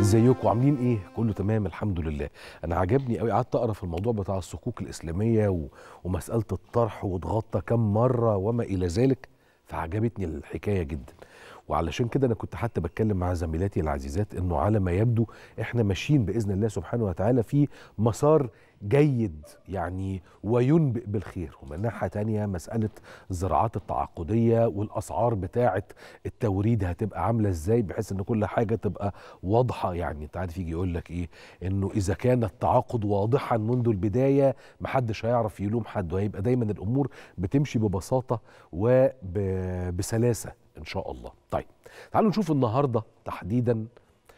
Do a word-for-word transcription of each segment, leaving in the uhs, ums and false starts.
ازيكم عاملين ايه؟ كله تمام الحمد لله. انا عجبني قوي، قعدت اقرا في الموضوع بتاع الصكوك الاسلاميه و... ومساله الطرح واتغطى كم مره وما الى ذلك، فعجبتني الحكايه جدا. وعلشان كده انا كنت حتى بتكلم مع زميلاتي العزيزات انه على ما يبدو احنا ماشيين باذن الله سبحانه وتعالى في مسار جيد يعني وينبئ بالخير. ومن ناحيه تانيه مساله الزراعات التعاقديه والاسعار بتاعه التوريد هتبقى عامله ازاي بحيث ان كل حاجه تبقى واضحه. يعني انت عارف يجي يقول لك ايه، انه اذا كان التعاقد واضحا منذ البدايه محدش هيعرف يلوم حد، وهيبقى دايما الامور بتمشي ببساطه وبسلاسه ان شاء الله. طيب تعالوا نشوف النهارده تحديدا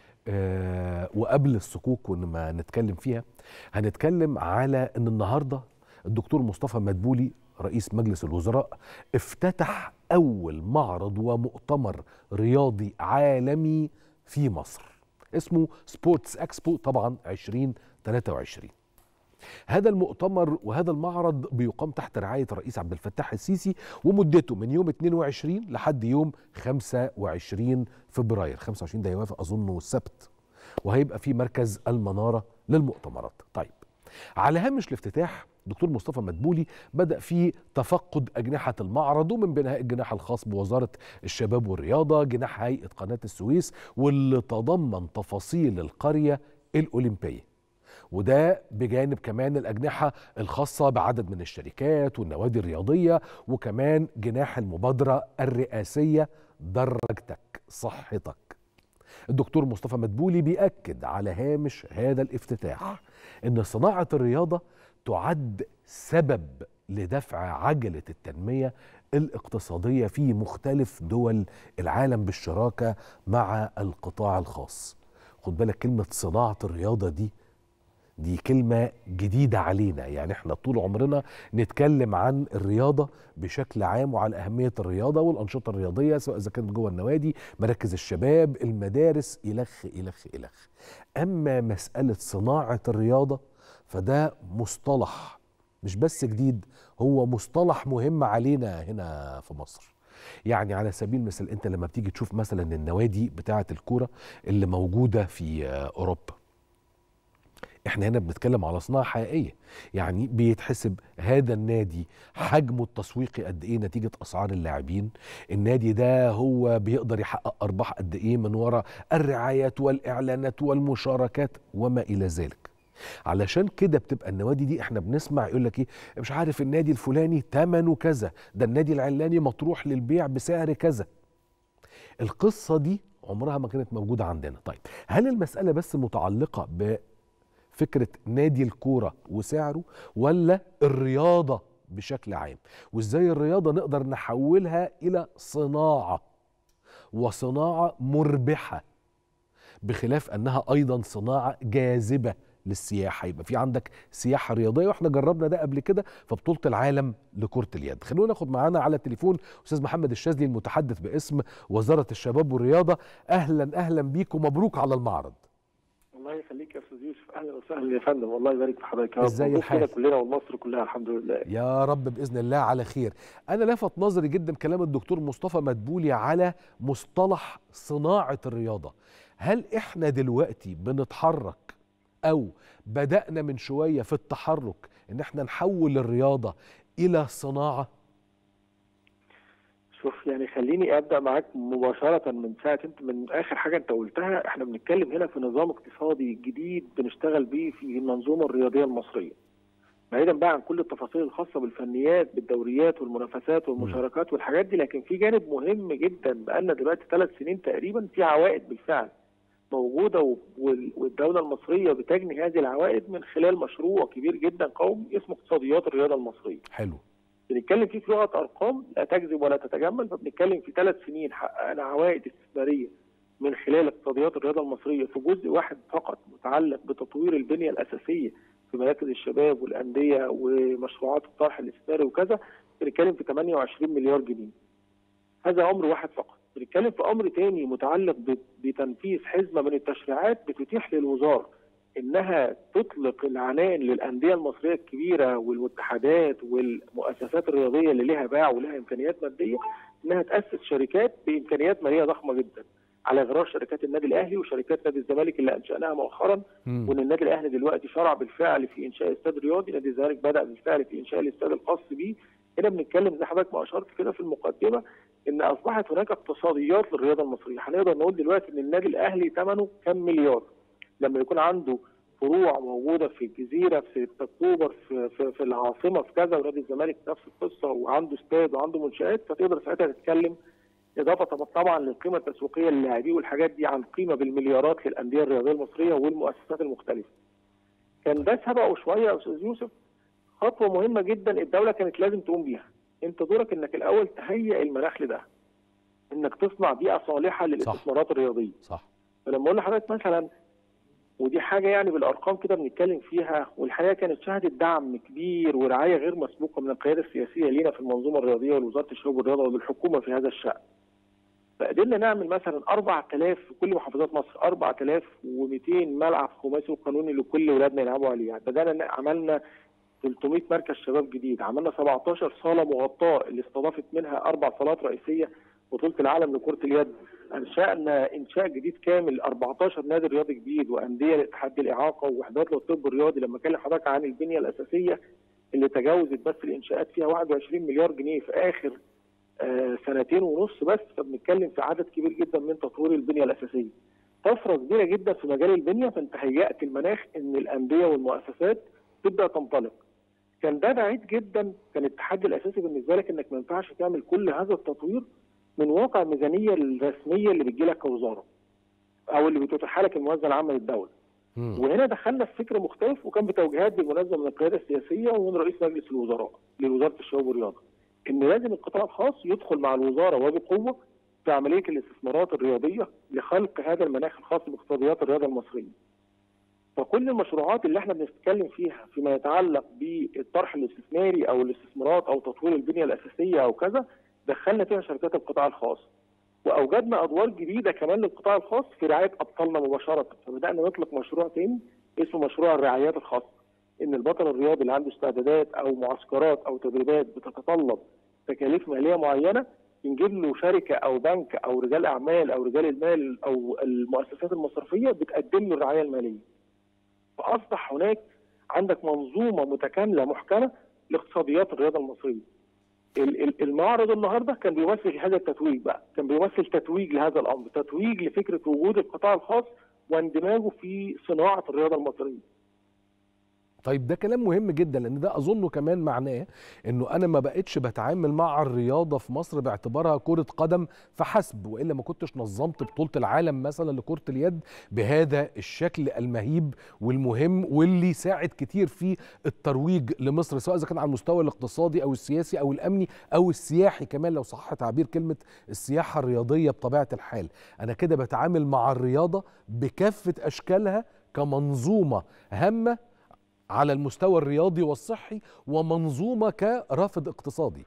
آه وقبل الصكوك وما نتكلم فيها، هنتكلم على ان النهارده الدكتور مصطفى مدبولي رئيس مجلس الوزراء افتتح اول معرض ومؤتمر رياضي عالمي في مصر اسمه سبورتس اكسبو طبعا ألفين وثلاثة وعشرين. هذا المؤتمر وهذا المعرض بيقام تحت رعاية الرئيس عبد الفتاح السيسي، ومدته من يوم اثنين وعشرين لحد يوم خمسة وعشرين فبراير. خمسة وعشرين ده يوافق أظنه السبت، وهيبقى في مركز المنارة للمؤتمرات. طيب على هامش الافتتاح دكتور مصطفى مدبولي بدأ في تفقد أجنحة المعرض، ومن بينها الجناح الخاص بوزارة الشباب والرياضة، جناح هيئة قناة السويس، واللي تضمن تفاصيل القرية الأولمبية، وده بجانب كمان الأجنحة الخاصة بعدد من الشركات والنوادي الرياضية، وكمان جناح المبادرة الرئاسية درجتك صحتك. الدكتور مصطفى مدبولي بيأكد على هامش هذا الافتتاح إن صناعة الرياضة تعد سبب لدفع عجلة التنمية الاقتصادية في مختلف دول العالم بالشراكة مع القطاع الخاص. خد بالك كلمة صناعة الرياضة دي دي كلمة جديدة علينا، يعني احنا طول عمرنا نتكلم عن الرياضة بشكل عام وعن أهمية الرياضة والأنشطة الرياضية سواء إذا كانت جوه النوادي، مراكز الشباب، المدارس، إلخ إلخ إلخ. أما مسألة صناعة الرياضة فده مصطلح مش بس جديد، هو مصطلح مهم علينا هنا في مصر. يعني على سبيل المثال انت لما بتيجي تشوف مثلا النوادي بتاعة الكورة اللي موجودة في أوروبا، احنا هنا بنتكلم على صناعة حقيقية. يعني بيتحسب هذا النادي حجمه التسويقي قد ايه نتيجة اسعار اللاعبين، النادي ده هو بيقدر يحقق ارباح قد ايه من وراء الرعايات والاعلانات والمشاركات وما الى ذلك. علشان كده بتبقى النوادي دي احنا بنسمع يقول لك ايه، مش عارف النادي الفلاني ثمنه كذا، ده النادي العلاني مطروح للبيع بسعر كذا. القصة دي عمرها ما كانت موجودة عندنا. طيب هل المسألة بس متعلقة ب فكرة نادي الكورة وسعره، ولا الرياضة بشكل عام، وازاي الرياضة نقدر نحولها إلى صناعة وصناعة مربحة، بخلاف أنها أيضا صناعة جاذبة للسياحة. يبقى في عندك سياحة رياضية، واحنا جربنا ده قبل كده في بطولة العالم لكرة اليد. خلونا ناخد معانا على التليفون أستاذ محمد الشاذلي المتحدث باسم وزارة الشباب والرياضة. أهلا أهلا بيك ومبروك على المعرض. الله يخليك يا استاذ يوسف، اهلا وسهلا يا فندم، والله يبارك في حضرتك يا رب. ازاي الحال؟ كلنا ومصر كلها الحمد لله يا رب باذن الله على خير. انا لفت نظري جدا كلام الدكتور مصطفى مدبولي على مصطلح صناعه الرياضه. هل احنا دلوقتي بنتحرك او بدانا من شويه في التحرك ان احنا نحول الرياضه الى صناعه؟ شوف يعني خليني ابدا معاك مباشره من ساعه انت من اخر حاجه انت قلتها. احنا بنتكلم هنا في نظام اقتصادي جديد بنشتغل بيه في المنظومه الرياضيه المصريه، بعيدا بقى عن كل التفاصيل الخاصه بالفنيات بالدوريات والمنافسات والمشاركات والحاجات دي. لكن في جانب مهم جدا بقالنا دلوقتي ثلاث سنين تقريبا في عوائد بالفعل موجوده، والدوله المصريه بتجني هذه العوائد من خلال مشروع كبير جدا قومي اسمه اقتصاديات الرياضه المصريه. حلو. بنتكلم فيه في لغه ارقام لا تكذب ولا تتجمل، فبنتكلم في ثلاث سنين حققنا عوائد استثماريه من خلال اقتصاديات الرياضه المصريه في جزء واحد فقط متعلق بتطوير البنيه الاساسيه في مراكز الشباب والانديه ومشروعات الطرح الاستثماري وكذا. بنتكلم في ثمانية وعشرين مليار جنيه. هذا امر واحد فقط. بنتكلم في امر ثاني متعلق بتنفيذ حزمه من التشريعات بتتيح للوزاره انها تطلق العنان للانديه المصريه الكبيره والاتحادات والمؤسسات الرياضيه اللي لها باع ولها امكانيات ماديه، انها تاسس شركات بامكانيات ماليه ضخمه جدا على غرار شركات النادي الاهلي وشركات نادي الزمالك اللي انشاناها مؤخرا، مم. وان النادي الاهلي دلوقتي شرع بالفعل في انشاء استاد رياضي، نادي الزمالك بدا بالفعل في انشاء الاستاد الخاص به. هنا بنتكلم زي حضرتك ما اشرت كده في المقدمه ان اصبحت هناك اقتصاديات للرياضه المصريه، هنقدر نقول دلوقتي ان النادي الاهلي ثمنه كام مليار لما يكون عنده فروع موجوده في الجزيره في ستة اكتوبر في, في, في العاصمه في كذا، ونادي الزمالك نفس القصه وعنده استاد وعنده منشات، فتقدر ساعتها تتكلم اضافه طبعا للقيمه التسويقيه للاعبين والحاجات دي عن قيمه بالمليارات للانديه الرياضيه المصريه والمؤسسات المختلفه. كان ده سبقه شويه يا استاذ يوسف خطوه مهمه جدا الدوله كانت لازم تقوم بيها. انت دورك انك الاول تهيئ المناخ لده، انك تصنع بيئه صالحه للاستثمارات الرياضيه. صح. فلما اقول لحضرتك مثلا، ودي حاجه يعني بالارقام كده بنتكلم فيها، والحقيقه كانت شهدت دعم كبير ورعايه غير مسبوقه من القياده السياسيه لينا في المنظومه الرياضيه ولوزاره الشباب والرياضه وللحكومه في هذا الشان. فقدرنا نعمل مثلا أربعة آلاف في كل محافظات مصر، أربعة آلاف ومئتين ملعب خماسي وقانوني لكل ولادنا يلعبوا عليه. يعني بدانا عملنا ثلاثمئة مركز شباب جديد، عملنا سبعتاشر صاله مغطاه اللي استضافت منها اربع صالات رئيسيه بطوله العالم لكره اليد. انشانا انشاء جديد كامل أربعتاشر نادي رياضي جديد وانديه لاتحاد الاعاقه ووحدات للطب الرياضي. لما اكلم حضرتك عن البنيه الاساسيه اللي تجاوزت بس الانشاءات فيها واحد وعشرين مليار جنيه في اخر آه سنتين ونص بس، فبنتكلم في عدد كبير جدا من تطوير البنيه الاساسيه. طفره كبيره جدا في مجال البنيه، فانت هيأت المناخ ان الانديه والمؤسسات تبدا تنطلق. كان ده بعيد جدا، كان التحدي الاساسي بالنسبه لك انك ما ينفعش تعمل كل هذا التطوير من واقع الميزانيه الرسميه اللي بتجي لك كوزاره او اللي بتتاح لك الموازنه العامه للدوله. مم. وهنا دخلنا في فكر مختلف، وكان بتوجيهات بالمناسبه من القياده السياسيه ومن رئيس مجلس الوزراء لوزاره الشباب والرياضه، ان لازم القطاع الخاص يدخل مع الوزاره وبقوه في عمليه الاستثمارات الرياضيه لخلق هذا المناخ الخاص باقتصاديات الرياضه المصريه. فكل المشروعات اللي احنا بنتكلم فيها فيما يتعلق بالطرح الاستثماري او الاستثمارات او تطوير البنيه الاساسيه او كذا، دخلنا فيها شركات القطاع الخاص، واوجدنا ادوار جديده كمان للقطاع الخاص في رعايه ابطالنا مباشره. فبدانا نطلق مشروع تاني اسمه مشروع الرعايات الخاصه، ان البطل الرياضي اللي عنده استعدادات او معسكرات او تدريبات بتتطلب تكاليف ماليه معينه، نجيب له شركه او بنك او رجال اعمال او رجال المال او المؤسسات المصرفيه بتقدم له الرعايه الماليه. فاصبح هناك عندك منظومه متكامله محكمه لاقتصاديات الرياضه المصريه. المعرض النهارده كان بيمثل هذا التتويج بقى، كان بيمثل تتويج لهذا الامر، تتويج لفكره وجود القطاع الخاص واندماجه في صناعه الرياضه المصريه. طيب ده كلام مهم جدا، لان ده اظنه كمان معناه انه انا ما بقتش بتعامل مع الرياضه في مصر باعتبارها كره قدم فحسب، والا ما كنتش نظمت بطوله العالم مثلا لكره اليد بهذا الشكل المهيب والمهم واللي ساعد كتير في الترويج لمصر، سواء اذا كان على المستوى الاقتصادي او السياسي او الامني او السياحي كمان، لو صح تعبير كلمه السياحه الرياضيه بطبيعه الحال. انا كده بتعامل مع الرياضه بكافه اشكالها كمنظومه هامه على المستوى الرياضي والصحي ومنظومه كرافد اقتصادي.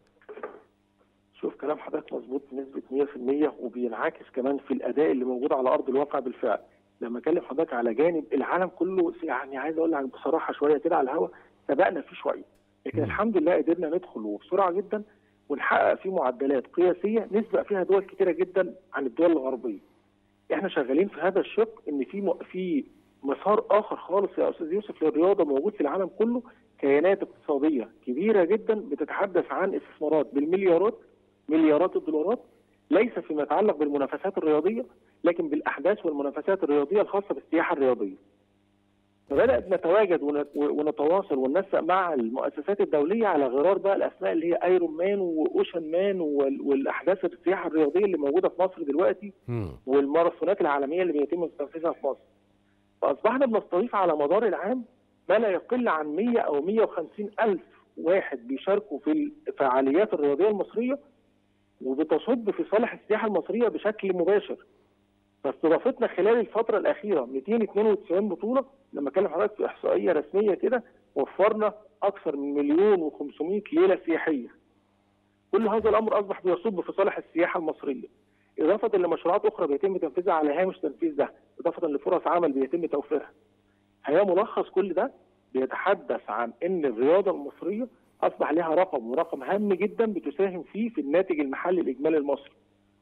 شوف كلام حضرتك مظبوط بنسبه مئة في المئة، وبينعكس كمان في الاداء اللي موجود على ارض الواقع بالفعل. لما اكلم حضرتك على جانب العالم كله، يعني عايز اقول لك بصراحه شويه كده على الهواء سبقنا فيه شويه، لكن م. الحمد لله قدرنا ندخل وبسرعه جدا ونحقق فيه معدلات قياسيه نسبق فيها دول كتيره جدا عن الدول الغربيه. احنا شغالين في هذا الشق ان في م... في مسار اخر خالص يا استاذ يوسف للرياضه موجود في العالم كله، كيانات اقتصاديه كبيره جدا بتتحدث عن استثمارات بالمليارات مليارات الدولارات، ليس فيما يتعلق بالمنافسات الرياضيه لكن بالاحداث والمنافسات الرياضيه الخاصه بالسياحه الرياضيه. فبدات نتواجد ونتواصل وننسق مع المؤسسات الدوليه على غرار بقى الاسماء اللي هي ايرون مان واوشن مان والاحداث السياحه الرياضيه اللي موجوده في مصر دلوقتي والماراثونات العالميه اللي بيتم تنفيذها في مصر. فاصبحنا بنستضيف على مدار العام ما لا يقل عن مئة او مئة وخمسين الف واحد بيشاركوا في الفعاليات الرياضيه المصريه، وبتصب في صالح السياحه المصريه بشكل مباشر. فاستضافتنا خلال الفتره الاخيره مئتين واثنين وتسعين بطوله، لما اكلم حضرتك في احصائيه رسميه كده وفرنا اكثر من مليون وخمسمئة ليله سياحيه. كل هذا الامر اصبح بيصب في صالح السياحه المصريه، اضافه لمشروعات اخرى بيتم تنفيذها على هامش تنفيذ ده، اضافه لفرص عمل بيتم توفيرها. هي ملخص كل ده بيتحدث عن ان الرياضه المصريه اصبح لها رقم ورقم هام جدا بتساهم فيه في الناتج المحلي الاجمالي المصري.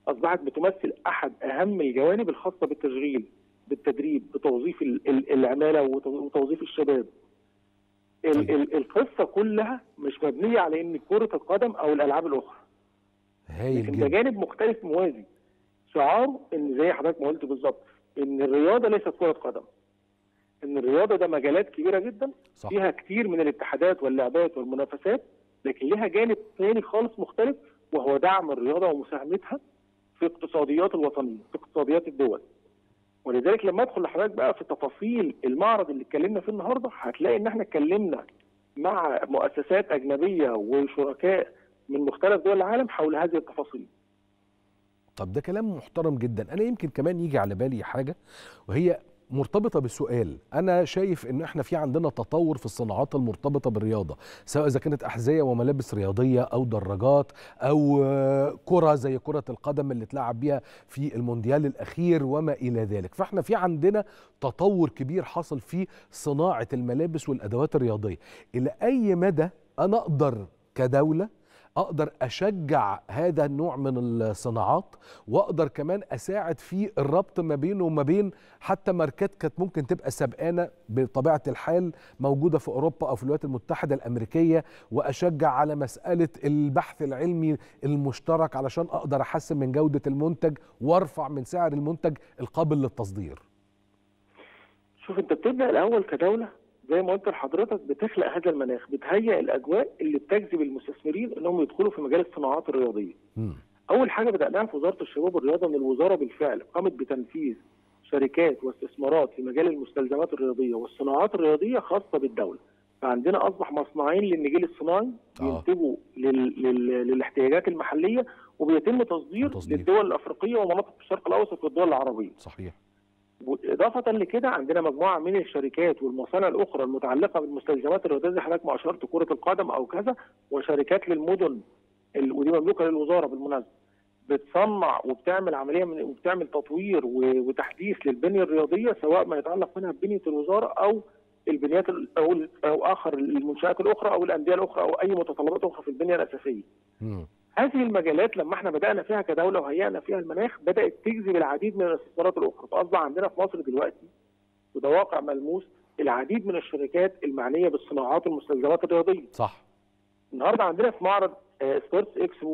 اصبحت بتمثل احد اهم الجوانب الخاصه بالتشغيل، بالتدريب، بتوظيف العماله وتوظيف الشباب. طيب. القصه كلها مش مبنيه على ان كره القدم او الالعاب الاخرى، هايل لكن جدا. ده جانب مختلف موازي. شعاره ان زي حضرتك ما قلت بالظبط، ان الرياضه ليست كره قدم، ان الرياضه ده مجالات كبيره جدا صح. فيها كتير من الاتحادات واللعبات والمنافسات، لكن لها جانب ثاني خالص مختلف، وهو دعم الرياضه ومساهمتها في اقتصاديات الوطنيه، في اقتصاديات الدول. ولذلك لما ادخل لحضرتك بقى في تفاصيل المعرض اللي اتكلمنا فيه النهارده، هتلاقي ان احنا اتكلمنا مع مؤسسات اجنبيه وشركاء من مختلف دول العالم حول هذه التفاصيل. طب ده كلام محترم جدا. انا يمكن كمان يجي على بالي حاجه، وهي مرتبطه بالسؤال. انا شايف ان احنا في عندنا تطور في الصناعات المرتبطه بالرياضه، سواء اذا كانت احذيه وملابس رياضيه او دراجات او كره زي كره القدم اللي اتلعب بيها في المونديال الاخير وما الى ذلك. فاحنا في عندنا تطور كبير حصل في صناعه الملابس والادوات الرياضيه. الى اي مدى انا اقدر كدوله اقدر اشجع هذا النوع من الصناعات، واقدر كمان اساعد في الربط ما بينه وما بين حتى ماركات كانت ممكن تبقى سبقانه بطبيعه الحال موجوده في اوروبا او في الولايات المتحده الامريكيه، واشجع على مساله البحث العلمي المشترك علشان اقدر احسن من جوده المنتج وارفع من سعر المنتج القابل للتصدير. شوف، انت بتبدا الاول كدوله زي ما قلت لحضرتك، بتخلق هذا المناخ، بتهيئ الاجواء اللي بتجذب المستثمرين انهم يدخلوا في مجال الصناعات الرياضيه. م. اول حاجه بداناها في وزاره الشباب والرياضه، ان الوزاره بالفعل قامت بتنفيذ شركات واستثمارات في مجال المستلزمات الرياضيه والصناعات الرياضيه خاصه بالدوله. فعندنا اصبح مصنعين للنجيل الصناعي بينتجوا لل... لل... للاحتياجات المحليه، وبيتم تصدير, تصدير للدول الافريقيه ومناطق الشرق الاوسط والدول العربيه. صحيح. إضافة لكده عندنا مجموعة من الشركات والمصانع الأخرى المتعلقة بالمستلزمات الرياضية زي حضرتك ما أشرت، كرة القدم أو كذا، وشركات للمدن ودي مملوكة للوزارة بالمناسبة، بتصنع وبتعمل عملية من وبتعمل تطوير وتحديث للبنية الرياضية، سواء ما يتعلق منها ببنية الوزارة أو البنيات أو أو آخر المنشآت الأخرى أو الأندية الأخرى أو أي متطلبات أخرى في البنية الأساسية. م. هذه المجالات لما احنا بدأنا فيها كدولة وهيئنا فيها المناخ، بدأت تجذب العديد من الاستثمارات الأخرى. فأصبح عندنا في مصر دلوقتي، وده واقع ملموس، العديد من الشركات المعنية بالصناعات والمستلزمات الرياضية. صح. النهارده عندنا في معرض سبورتس اكسبو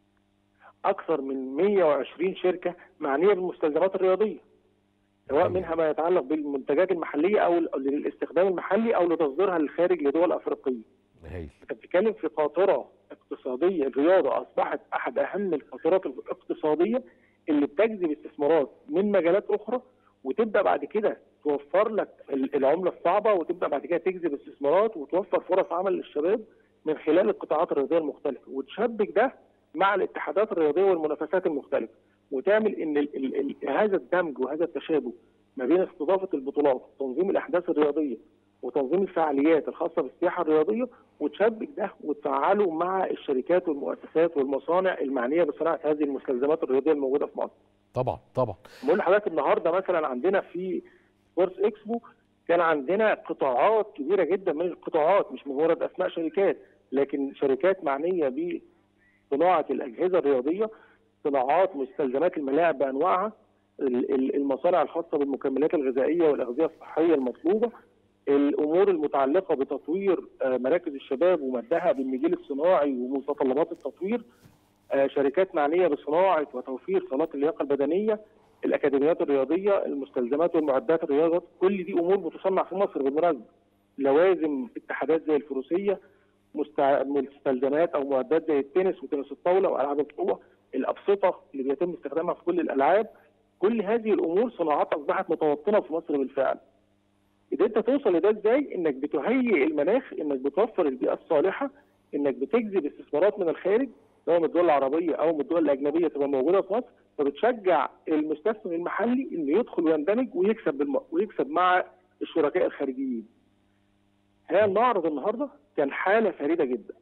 أكثر من مئة وعشرين شركة معنية بالمستلزمات الرياضية، سواء منها ما يتعلق بالمنتجات المحلية أو للاستخدام المحلي أو لتصديرها للخارج لدول أفريقية. انت بتتكلم في قاطره اقتصاديه. الرياضه اصبحت احد اهم القاطرات الاقتصاديه اللي بتجذب استثمارات من مجالات اخرى، وتبدا بعد كده توفر لك العمله الصعبه، وتبدا بعد كده تجذب استثمارات وتوفر فرص عمل للشباب من خلال القطاعات الرياضيه المختلفه، وتشبك ده مع الاتحادات الرياضيه والمنافسات المختلفه، وتعمل ان ال ال ال هذا الدمج وهذا التشابك ما بين استضافه البطولات وتنظيم الاحداث الرياضيه وتنظيم الفعاليات الخاصه بالسياحه الرياضيه، وتشبك ده وتفعله مع الشركات والمؤسسات والمصانع المعنيه بصناعه هذه المستلزمات الرياضيه الموجوده في مصر. طبعا طبعا. بقول لحضرتك النهارده مثلا عندنا في سبورتس اكسبو كان عندنا قطاعات كبيره جدا من القطاعات، مش مجرد اسماء شركات، لكن شركات معنيه بصناعه الاجهزه الرياضيه، صناعات مستلزمات الملاعب بانواعها، المصانع الخاصه بالمكملات الغذائيه والاغذيه الصحيه المطلوبه، الامور المتعلقه بتطوير مراكز الشباب ومدها بالنجيل الصناعي ومتطلبات التطوير، شركات معنيه بصناعه وتوفير صالات اللياقه البدنيه، الاكاديميات الرياضيه، المستلزمات والمعدات الرياضه، كل دي امور بتصنع في مصر بالمناسبه. لوازم اتحادات زي الفروسيه، مستلزمات او معدات زي التنس وتنس الطاوله والعاب القوه، الابسطه اللي بيتم استخدامها في كل الالعاب، كل هذه الامور صناعات اصبحت متوطنه في مصر بالفعل. قدرت توصل لده ازاي؟ انك بتهيئ المناخ، انك بتوفر البيئه الصالحه، انك بتجذب استثمارات من الخارج سواء من الدول العربيه او من الدول الاجنبيه تبقى موجوده في مصر، فبتشجع المستثمر المحلي انه يدخل ويندمج ويكسب بالم... ويكسب مع الشركاء الخارجيين. هذا المعرض النهارده كان حاله فريده جدا.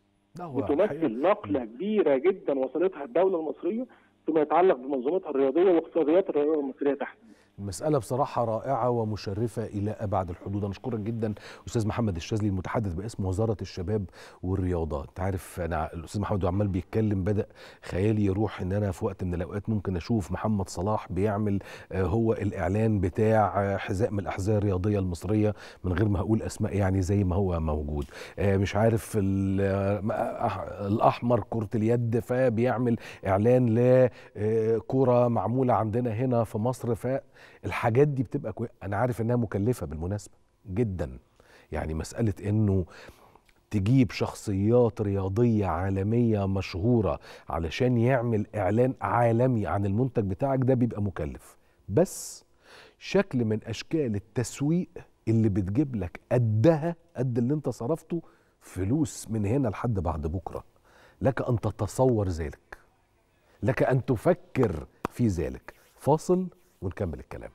بتمثل نقله كبيره جدا وصلتها الدوله المصريه فيما يتعلق بمنظومتها الرياضيه واقتصاديات الرياضه المصريه تحديدا. المسألة بصراحة رائعة ومشرفة إلى أبعد الحدود. أنا أشكرك جدا أستاذ محمد الشاذلي المتحدث باسم وزارة الشباب والرياضة. أنت عارف أنا الأستاذ محمد عمال بيتكلم بدأ خيالي يروح إن أنا في وقت من الأوقات ممكن أشوف محمد صلاح بيعمل هو الإعلان بتاع حذاء من الأحذية الرياضية المصرية من غير ما أقول أسماء، يعني زي ما هو موجود. مش عارف الأحمر كرة اليد فبيعمل إعلان لكرة معمولة عندنا هنا في مصر. ف الحاجات دي بتبقى كوي... انا عارف انها مكلفة بالمناسبة جدا، يعني مسألة انه تجيب شخصيات رياضية عالمية مشهورة علشان يعمل اعلان عالمي عن المنتج بتاعك ده بيبقى مكلف، بس شكل من اشكال التسويق اللي بتجيب لك قدها قد اللي انت صرفته فلوس من هنا لحد بعد بكرة. لك ان تتصور ذلك، لك ان تفكر في ذلك. فاصل ونكمل الكلام.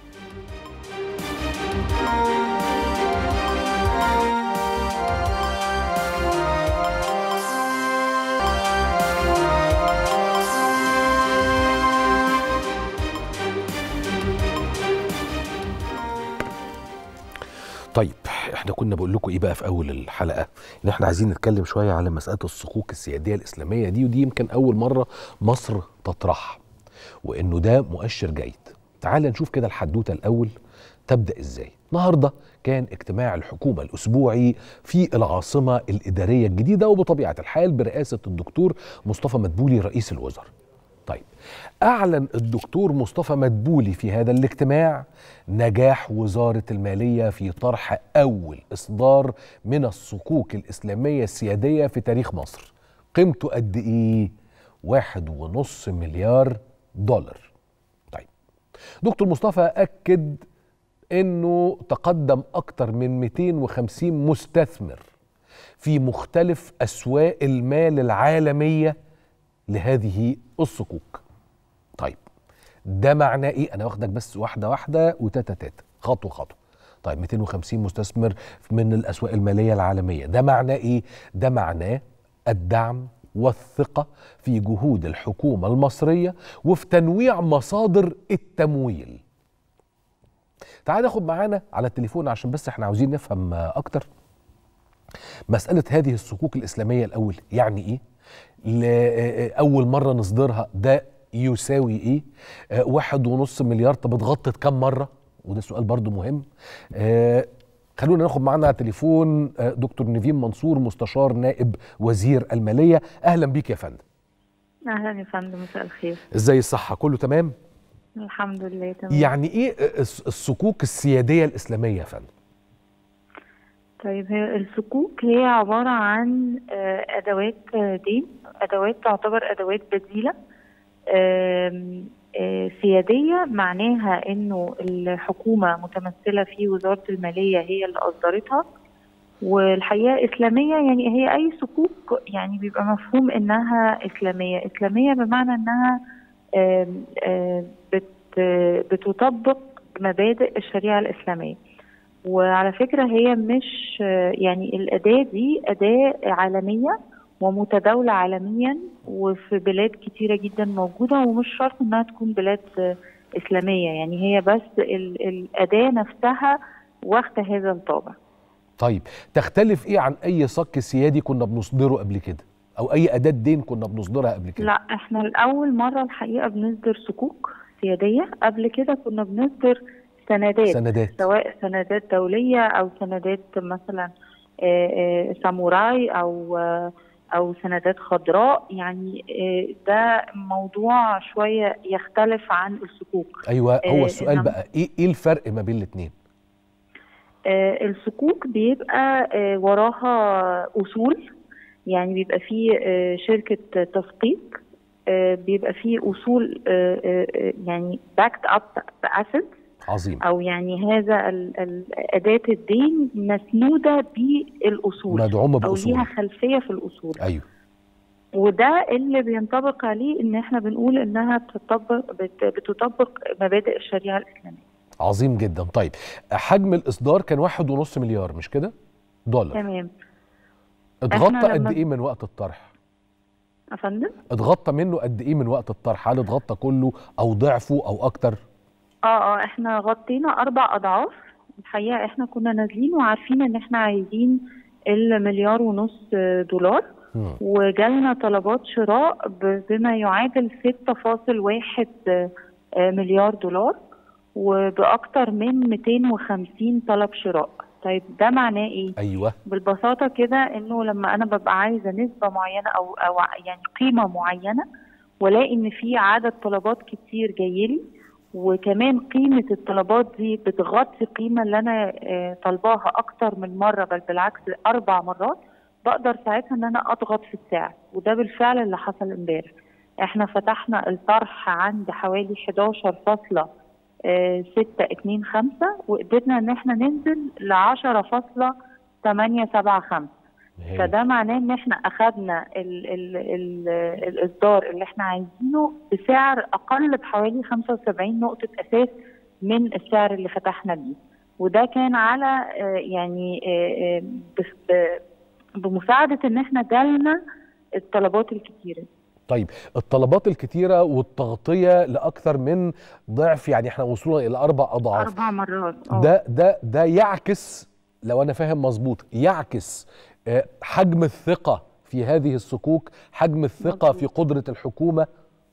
طيب احنا كنا بقول لكم ايه بقى في اول الحلقه، ان احنا عايزين نتكلم شويه على مساله الصكوك السياديه الاسلاميه دي، ودي يمكن اول مره مصر تطرحها وانه ده مؤشر جيد. تعال نشوف كده الحدوته الاول تبدا ازاي. النهارده كان اجتماع الحكومه الاسبوعي في العاصمه الاداريه الجديده، وبطبيعه الحال برئاسه الدكتور مصطفى مدبولي رئيس الوزراء. طيب اعلن الدكتور مصطفى مدبولي في هذا الاجتماع نجاح وزاره الماليه في طرح اول اصدار من الصكوك الاسلاميه السياديه في تاريخ مصر. قيمته قد ايه؟ واحد ونص مليار دولار. طيب دكتور مصطفى أكد أنه تقدم أكثر من مئتين وخمسين مستثمر في مختلف أسواق المال العالمية لهذه الصكوك. طيب ده معناه إيه؟ أنا واخدك بس واحدة واحدة وتاتا تاتا خطوة خطوة. طيب مئتين وخمسين مستثمر من الأسواق المالية العالمية، ده معناه إيه؟ ده معناه الدعم والثقة في جهود الحكومة المصرية وفي تنويع مصادر التمويل. تعال ناخد معانا على التليفون عشان بس احنا عاوزين نفهم اكتر مسألة هذه الصكوك الإسلامية الأول يعني ايه؟ أول مرة نصدرها ده يساوي ايه؟ واحد ونص مليار طب اتغطت كم مرة؟ وده سؤال برضو مهم. اه خلونا ناخد معانا على التليفون دكتور نيفين منصور مستشار نائب وزير المالية. أهلا بيك يا فندم. أهلا يا فندم، مساء الخير. ازاي الصحة؟ كله تمام؟ الحمد لله تمام. يعني ايه الصكوك السيادية الإسلامية يا فندم؟ طيب هي الصكوك هي عبارة عن أدوات دين، أدوات تعتبر أدوات بديلة سيادية، معناها انه الحكومة متمثلة في وزارة المالية هي اللي أصدرتها. والحقيقة إسلامية يعني هي أي صكوك يعني بيبقى مفهوم انها إسلامية. إسلامية بمعنى انها بتطبق مبادئ الشريعة الإسلامية. وعلى فكرة هي مش يعني الأداة دي أداة عالمية ومتداولة عالميا وفي بلاد كتيرة جدا موجودة، ومش شرط انها تكون بلاد إسلامية، يعني هي بس الأداة نفسها واخدة هذا الطابع. طيب تختلف ايه عن اي صك سيادي كنا بنصدره قبل كده او اي أداة دين كنا بنصدرها قبل كده؟ لا احنا الأول مرة الحقيقة بنصدر صكوك سيادية. قبل كده كنا بنصدر سندات, سندات سواء سندات دولية أو سندات مثلا ساموراي أو أو سندات خضراء، يعني ده موضوع شوية يختلف عن الصكوك. أيوة هو السؤال بقى إيه إيه الفرق ما بين الاثنين؟ الصكوك بيبقى وراها أصول، يعني بيبقى فيه شركة تسقيق، بيبقى فيه أصول يعني backed up assets. عظيم. أو يعني هذا أداة الدين مسنودة بالأصول، مدعومة بأصول أو ليها خلفية في الأصول. أيوه. وده اللي بينطبق عليه إن إحنا بنقول إنها بتطبق بتطبق مبادئ الشريعة الإسلامية. عظيم جدا. طيب حجم الإصدار كان واحد ونص مليار مش كده؟ دولار. تمام. اتغطى قد إيه من وقت الطرح؟ أفندم؟ اتغطى منه قد إيه من وقت الطرح؟ هل اتغطى كله أو ضعفه أو أكتر؟ اه اه احنا غطينا اربع اضعاف. الحقيقه احنا كنا نازلين وعارفين ان احنا عايزين المليار ونص دولار، مم. وجالنا طلبات شراء ب- بما يعادل ستة فاصل واحد مليار دولار، وبأكتر من مئتين وخمسين طلب شراء. طيب ده معناه ايه؟ ايوه. بالبساطة كده انه لما انا ببقى عايزة نسبة معينة او او يعني قيمة معينة، والاقي ان في عدد طلبات كتير جايلي، وكمان قيمة الطلبات دي بتغطي القيمة اللي انا آه، طالباها اكتر من مرة، بل بالعكس اربع مرات، بقدر ساعتها ان انا اضغط في السعر. وده بالفعل اللي حصل امبارح. احنا فتحنا الطرح عند حوالي حداشر فاصلة ستة اتنين خمسة، وقدرنا ان احنا ننزل ل عشرة فاصلة تمانية سبعة خمسة. هايل. فده معناه ان احنا اخذنا ال ال ال الاصدار اللي احنا عايزينه بسعر اقل بحوالي خمسة وسبعين نقطة اساس من السعر اللي فتحنا بيه. وده كان على آه، يعني آه، آه، بس- ب- بمساعدة ان احنا جالنا الطلبات الكتيرة. طيب الطلبات الكتيرة والتغطية لأكثر من ضعف، يعني احنا وصلنا إلى أربع أضعاف. اربع مرات اه ده ده ده يعكس، لو أنا فاهم مظبوط، يعكس آه، حجم الثقة في هذه الصكوك، حجم الثقة مظبوط. في قدرة الحكومة.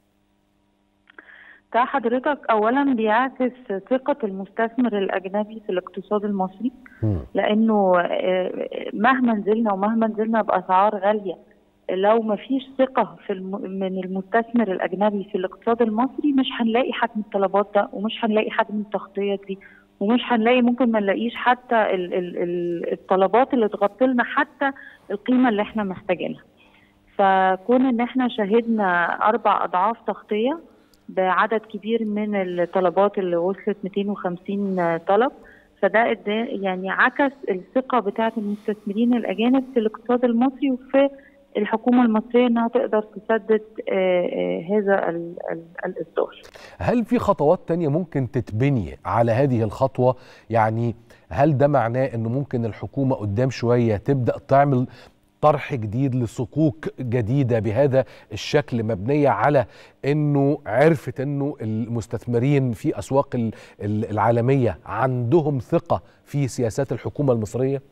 ده حضرتك اولا بيعكس ثقة المستثمر الاجنبي في الاقتصاد المصري، مم. لانه آه، مهما نزلنا ومهما نزلنا باسعار غالية، لو ما فيش ثقة في الم... من المستثمر الاجنبي في الاقتصاد المصري، مش هنلاقي حجم الطلبات ده، ومش هنلاقي حجم التغطية دي، ومش هنلاقي، ممكن ما نلاقيش حتى ال... ال... ال- الطلبات اللي تغطي لنا حتى القيمة اللي احنا محتاجينها. فكون ان احنا شهدنا اربع اضعاف تغطية بعدد كبير من الطلبات اللي وصلت مئتين وخمسين طلب، فده إدا- يعني عكس الثقة بتاعة المستثمرين الأجانب في الاقتصاد المصري وفي الحكومة المصرية إنها تقدر تسدد آه، آه، هذا ال- ال- الإصدار. هل في خطوات تانية ممكن تتبني على هذه الخطوة؟ يعني هل ده معناه أنه ممكن الحكومة قدام شوية تبدأ تعمل طرح جديد لصكوك جديدة بهذا الشكل، مبنية على أنه عرفت أنه المستثمرين في أسواق ال- ال- العالمية عندهم ثقة في سياسات الحكومة المصرية؟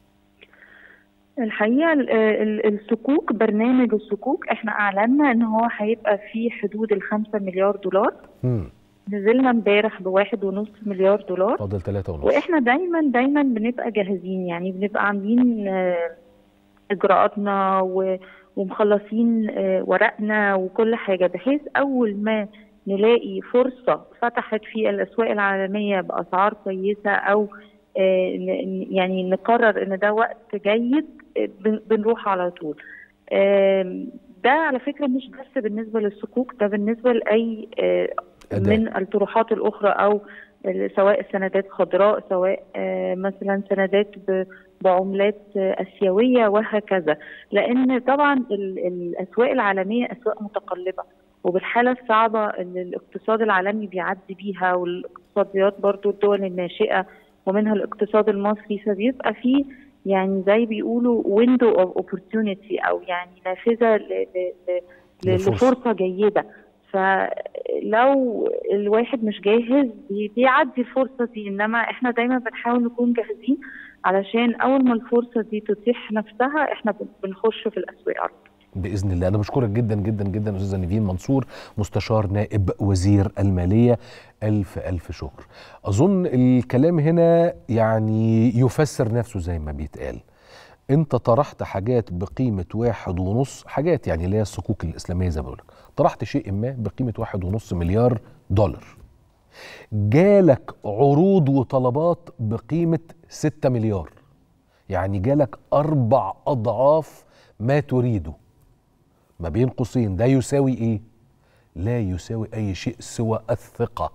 الحقيقة ال- ال- الصكوك، برنامج الصكوك احنا أعلنا إن هو هيبقى في حدود الخمسة مليار دولار. مم. نزلنا امبارح بواحد ونص مليار دولار، فاضل ثلاثة ونص. واحنا دايما دايما بنبقى جاهزين، يعني بنبقى عاملين آه، اجراءاتنا و- ومخلصين آه، ورقنا وكل حاجه، بحيث اول ما نلاقي فرصه فتحت في الاسواق العالميه باسعار كويسه، او آه، ن- يعني نقرر ان ده وقت جيد، آه، بن- بنروح على طول. آم، ده على فكره مش بس بالنسبه للصكوك، ده بالنسبه لاي آه، أداة. من الطروحات الاخرى، او ال- سواء سندات خضراء، سواء آه، مثلا سندات ب- بعملات آه، اسيويه وهكذا. لان طبعا ال- الاسواق العالميه اسواق متقلبه، وبالحاله الصعبه اللي الاقتصاد العالمي بيعدي بيها، والاقتصاديات برضو الدول الناشئه ومنها الاقتصاد المصري، فبيبقى فيه يعني زي بيقولوا window of opportunity، او يعني نافذه ل- ل- ل- لفرصة. لفرصه جيده. فلو الواحد مش جاهز بي- بيعدي الفرصه دي، انما احنا دايما بنحاول نكون جاهزين، علشان اول ما الفرصه دي تتيح نفسها احنا بن- بنخش في الاسواق على طول. بإذن الله. أنا بشكرك جدا جدا جدا أستاذة نيفين منصور، مستشار نائب وزير المالية. ألف ألف شكر. أظن الكلام هنا يعني يفسر نفسه زي ما بيتقال. أنت طرحت حاجات بقيمة واحد ونص، حاجات يعني اللي هي الصكوك الإسلامية زي ما بقولك، طرحت شيء ما بقيمة واحد ونص مليار دولار. جالك عروض وطلبات بقيمة ستة مليار، يعني جالك أربع أضعاف ما تريده. ما بين قوسين ده يساوي ايه؟ لا يساوي اي شيء سوى الثقة،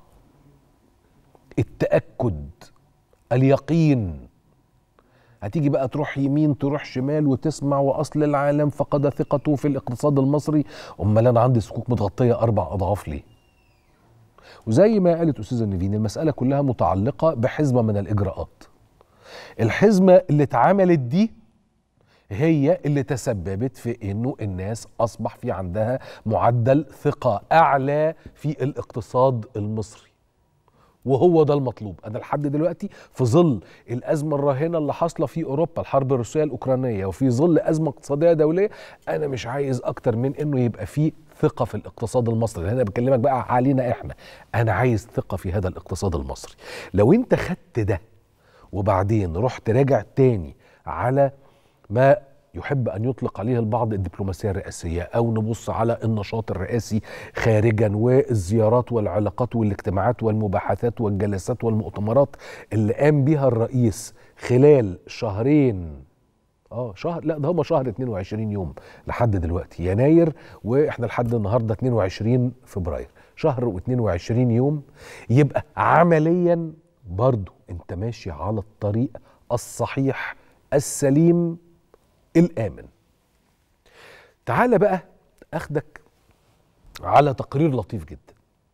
التأكد، اليقين. هتيجي بقى تروح يمين تروح شمال وتسمع واصل العالم فقد ثقته في الاقتصاد المصري، امال انا عندي صكوك متغطية اربع اضعاف ليه؟ وزي ما قالت استاذة نيفين، المسألة كلها متعلقة بحزمة من الاجراءات. الحزمة اللي اتعملت دي هي اللي تسببت في انه الناس اصبح في عندها معدل ثقة اعلى في الاقتصاد المصري. وهو ده المطلوب. انا لحد دلوقتي في ظل الازمه الراهنه اللي حاصله في اوروبا، الحرب الروسيه الاوكرانيه، وفي ظل ازمه اقتصاديه دوليه، انا مش عايز اكتر من انه يبقى في ثقه في الاقتصاد المصري. انا بكلمك بقى علينا احنا، انا عايز ثقه في هذا الاقتصاد المصري. لو انت خدت ده وبعدين رحت راجع تاني على ما يحب أن يطلق عليه البعض الدبلوماسية الرئاسية، أو نبص على النشاط الرئاسي خارجا والزيارات والعلاقات والاجتماعات والمباحثات والجلسات والمؤتمرات اللي قام بها الرئيس خلال شهرين، اه شهر لا ده هم شهر اتنين وعشرين يوم لحد دلوقتي يناير، واحنا لحد النهارده اتنين وعشرين فبراير، شهر واتنين وعشرين يوم، يبقى عمليا برضو انت ماشي على الطريق الصحيح السليم الآمن. تعال بقى أخدك على تقرير لطيف جدا.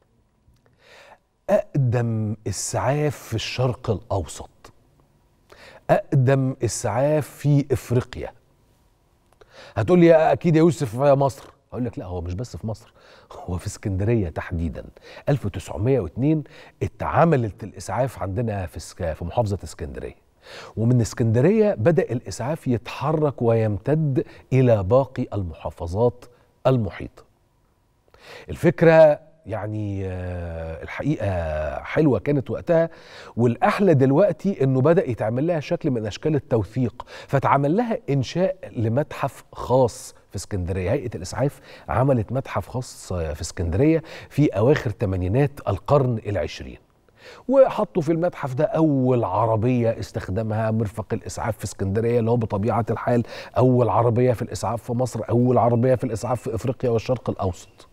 أقدم إسعاف في الشرق الأوسط، أقدم إسعاف في إفريقيا. هتقول لي أكيد يا يوسف في مصر، أقول لك لا، هو مش بس في مصر، هو في اسكندرية تحديدا. ألف وتسعمائة واثنين اتعملت الإسعاف عندنا في في محافظة اسكندرية، ومن اسكندرية بدأ الإسعاف يتحرك ويمتد إلى باقي المحافظات المحيطة. الفكرة يعني الحقيقة حلوة كانت وقتها، والأحلى دلوقتي أنه بدأ يتعمل لها شكل من أشكال التوثيق، فتعمل لها إنشاء لمتحف خاص في اسكندرية. هيئة الإسعاف عملت متحف خاص في اسكندرية في أواخر تمانينات القرن العشرين، وحطوا في المتحف ده أول عربية استخدمها مرفق الإسعاف في اسكندرية، اللي هو بطبيعة الحال أول عربية في الإسعاف في مصر، أول عربية في الإسعاف في إفريقيا والشرق الأوسط.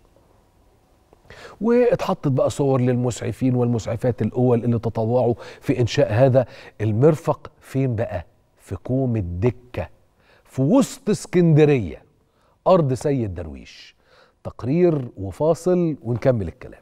واتحطت بقى صور للمسعفين والمسعفات الأول اللي تطوعوا في إنشاء هذا المرفق. فين بقى؟ في كوم الدكة في وسط اسكندرية، أرض سيد درويش. تقرير وفاصل ونكمل الكلام.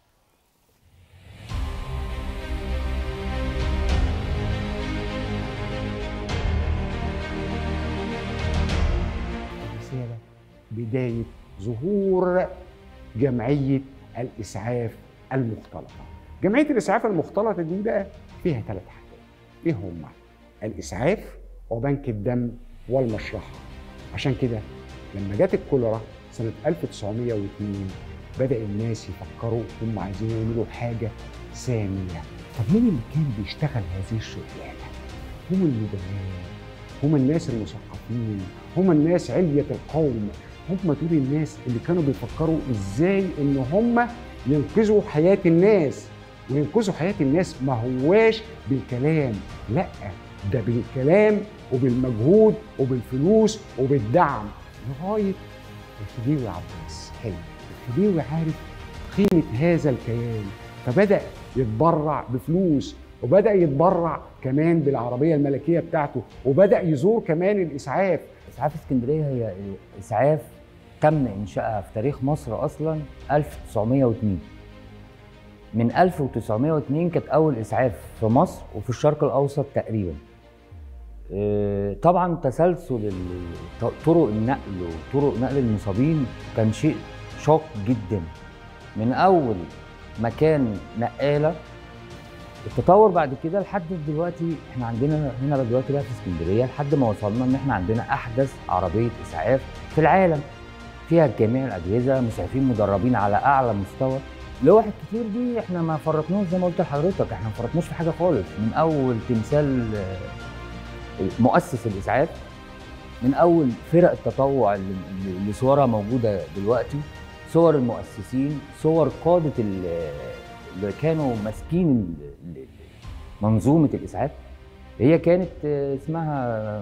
بداية ظهور جمعية الإسعاف المختلطة. جمعية الإسعاف المختلطة دي بقى فيها ثلاث حاجات، إيه هما؟ الإسعاف وبنك الدم والمشرحة. عشان كده لما جت الكوليرا سنة ألف وتسعمائة واثنين بدأ الناس يفكروا هم عايزين يعملوا حاجة سامية. طب مين اللي كان بيشتغل هذه الشغلانة؟ هم المدنيين، هم الناس المثقفين، هم الناس علية القوم، هم دول الناس اللي كانوا بيفكروا ازاي ان هم ينقذوا حياة الناس. وينقذوا حياة الناس ما هواش بالكلام، لا ده بالكلام وبالمجهود وبالفلوس وبالدعم. لغاية الخديوي عباس حلو، الخديوي عارف قيمة هذا الكيان، فبدأ يتبرع بفلوس، وبدأ يتبرع كمان بالعربية الملكية بتاعته، وبدأ يزور كمان الإسعاف. إسعاف اسكندرية هي إسعاف تم إنشائها في تاريخ مصر أصلاً ألف وتسعمائة واثنين. من ألف وتسعمائة واثنين كانت أول إسعاف في مصر وفي الشرق الأوسط تقريباً. طبعاً تسلسل طرق النقل وطرق نقل المصابين كان شيء شاق جداً. من أول مكان نقالة التطور بعد كده لحد دلوقتي، احنا عندنا هنا دلوقتي بقى في اسكندريه لحد ما وصلنا ان احنا عندنا احدث عربيه اسعاف في العالم، فيها جميع الاجهزه، مسعفين مدربين على اعلى مستوى. لوح كتير دي احنا ما فرطناش زي ما قلت لحضرتك، احنا ما فرطناش في حاجه خالص. من اول تمثال مؤسس الاسعاف، من اول فرق التطوع اللي صورها موجوده دلوقتي، صور المؤسسين، صور قاده اللي كانوا ماسكين منظومة الإسعاف. هي كانت اسمها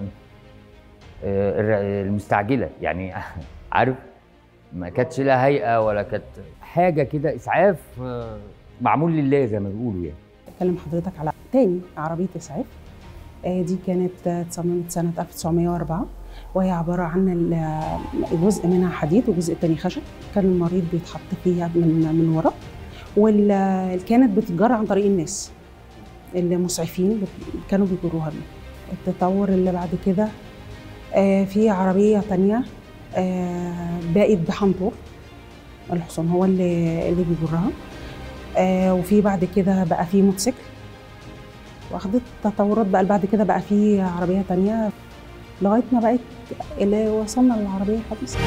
المستعجلة، يعني عارف، ما كانتش لها هيئة ولا كانت حاجة كده، إسعاف معمول لله زي ما بيقولوا. يعني أكلم حضرتك على تاني عربية إسعاف، دي كانت اتصممت سنة ألف وتسعمائة وأربعة، وهي عبارة عن جزء منها حديد وجزء تاني خشب. كان المريض بيتحط فيها من من ورا، واللي كانت بتتجرى عن طريق الناس المسعفين كانوا بيجروها بيه. التطور اللي بعد كده في عربية تانية بقت بحنطور، الحصان هو اللي اللي بيجرها. آه وفي بعد كده بقى في موتوسيكل، واخدت تطورات بقى بعد كده بقى في عربيه تانية لغايه ما بقت اللي وصلنا للعربيه الحديثه.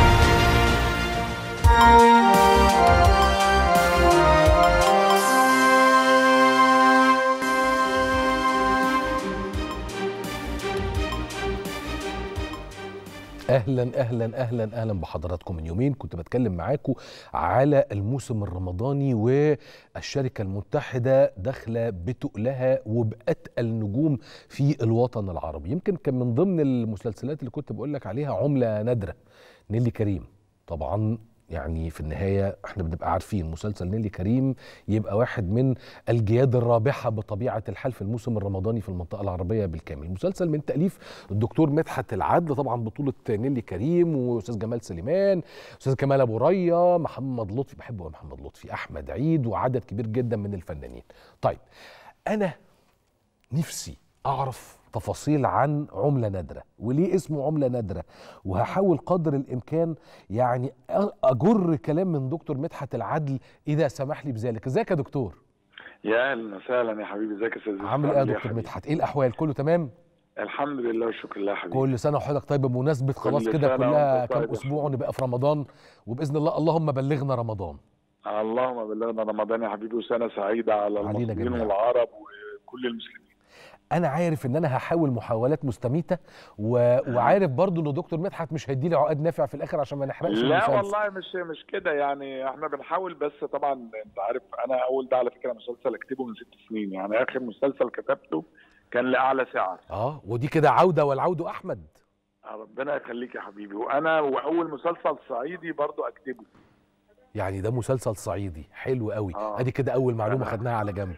اهلا اهلا اهلا اهلا بحضراتكم. من يومين كنت بتكلم معاكم على الموسم الرمضاني والشركه المتحده داخله بتقلها وباتقل نجوم في الوطن العربي. يمكن كان من ضمن المسلسلات اللي كنت بقول لك عليها عمله نادره، نيلي كريم. طبعا يعني في النهاية احنا بنبقى عارفين مسلسل نيلي كريم يبقى واحد من الجياد الرابحة بطبيعة الحال في الموسم الرمضاني في المنطقة العربية بالكامل. مسلسل من تأليف الدكتور مدحت العدل، طبعا بطولة نيلي كريم وأستاذ جمال سليمان، أستاذ كمال أبو ريا، محمد لطفي، بحبه محمد لطفي، أحمد عيد، وعدد كبير جدا من الفنانين. طيب أنا نفسي أعرف تفاصيل عن عملة نادرة وليه اسمه عملة نادرة، وهحاول قدر الإمكان يعني أجر كلام من دكتور مدحت العدل إذا سمح لي بذلك. ازيك يا دكتور؟ يا أهلا وسهلا يا حبيبي، ازيك يا أستاذ؟ عامل إيه يا دكتور مدحت؟ إيه الأحوال؟ كله تمام؟ الحمد لله والشكر لله يا حبيبي. كل سنة وحضرتك طيب. بمناسبة خلاص كده كلها كام أسبوع ونبقى في رمضان، وبإذن الله اللهم بلغنا رمضان. اللهم بلغنا رمضان يا حبيبي، وسنة سعيدة على المسلمين والعرب وكل المسلمين. انا عارف ان انا هحاول محاولات مستميته و... وعارف برضو ان دكتور مدحت مش هيدي لي عقد نافع في الاخر عشان ما نحرقش لا المسلسل. والله مش مش كده يعني، احنا بنحاول بس. طبعا انت عارف انا اول ده على فكره مسلسل اكتبه من ست سنين، يعني اخر مسلسل كتبته كان لاعلى سعر. اه ودي كده عوده والعود احمد. ربنا يخليك يا حبيبي. وانا واول مسلسل صعيدي برضو اكتبه. يعني ده مسلسل صعيدي حلو قوي. آه. ادي كده اول معلومه خدناها على جنب.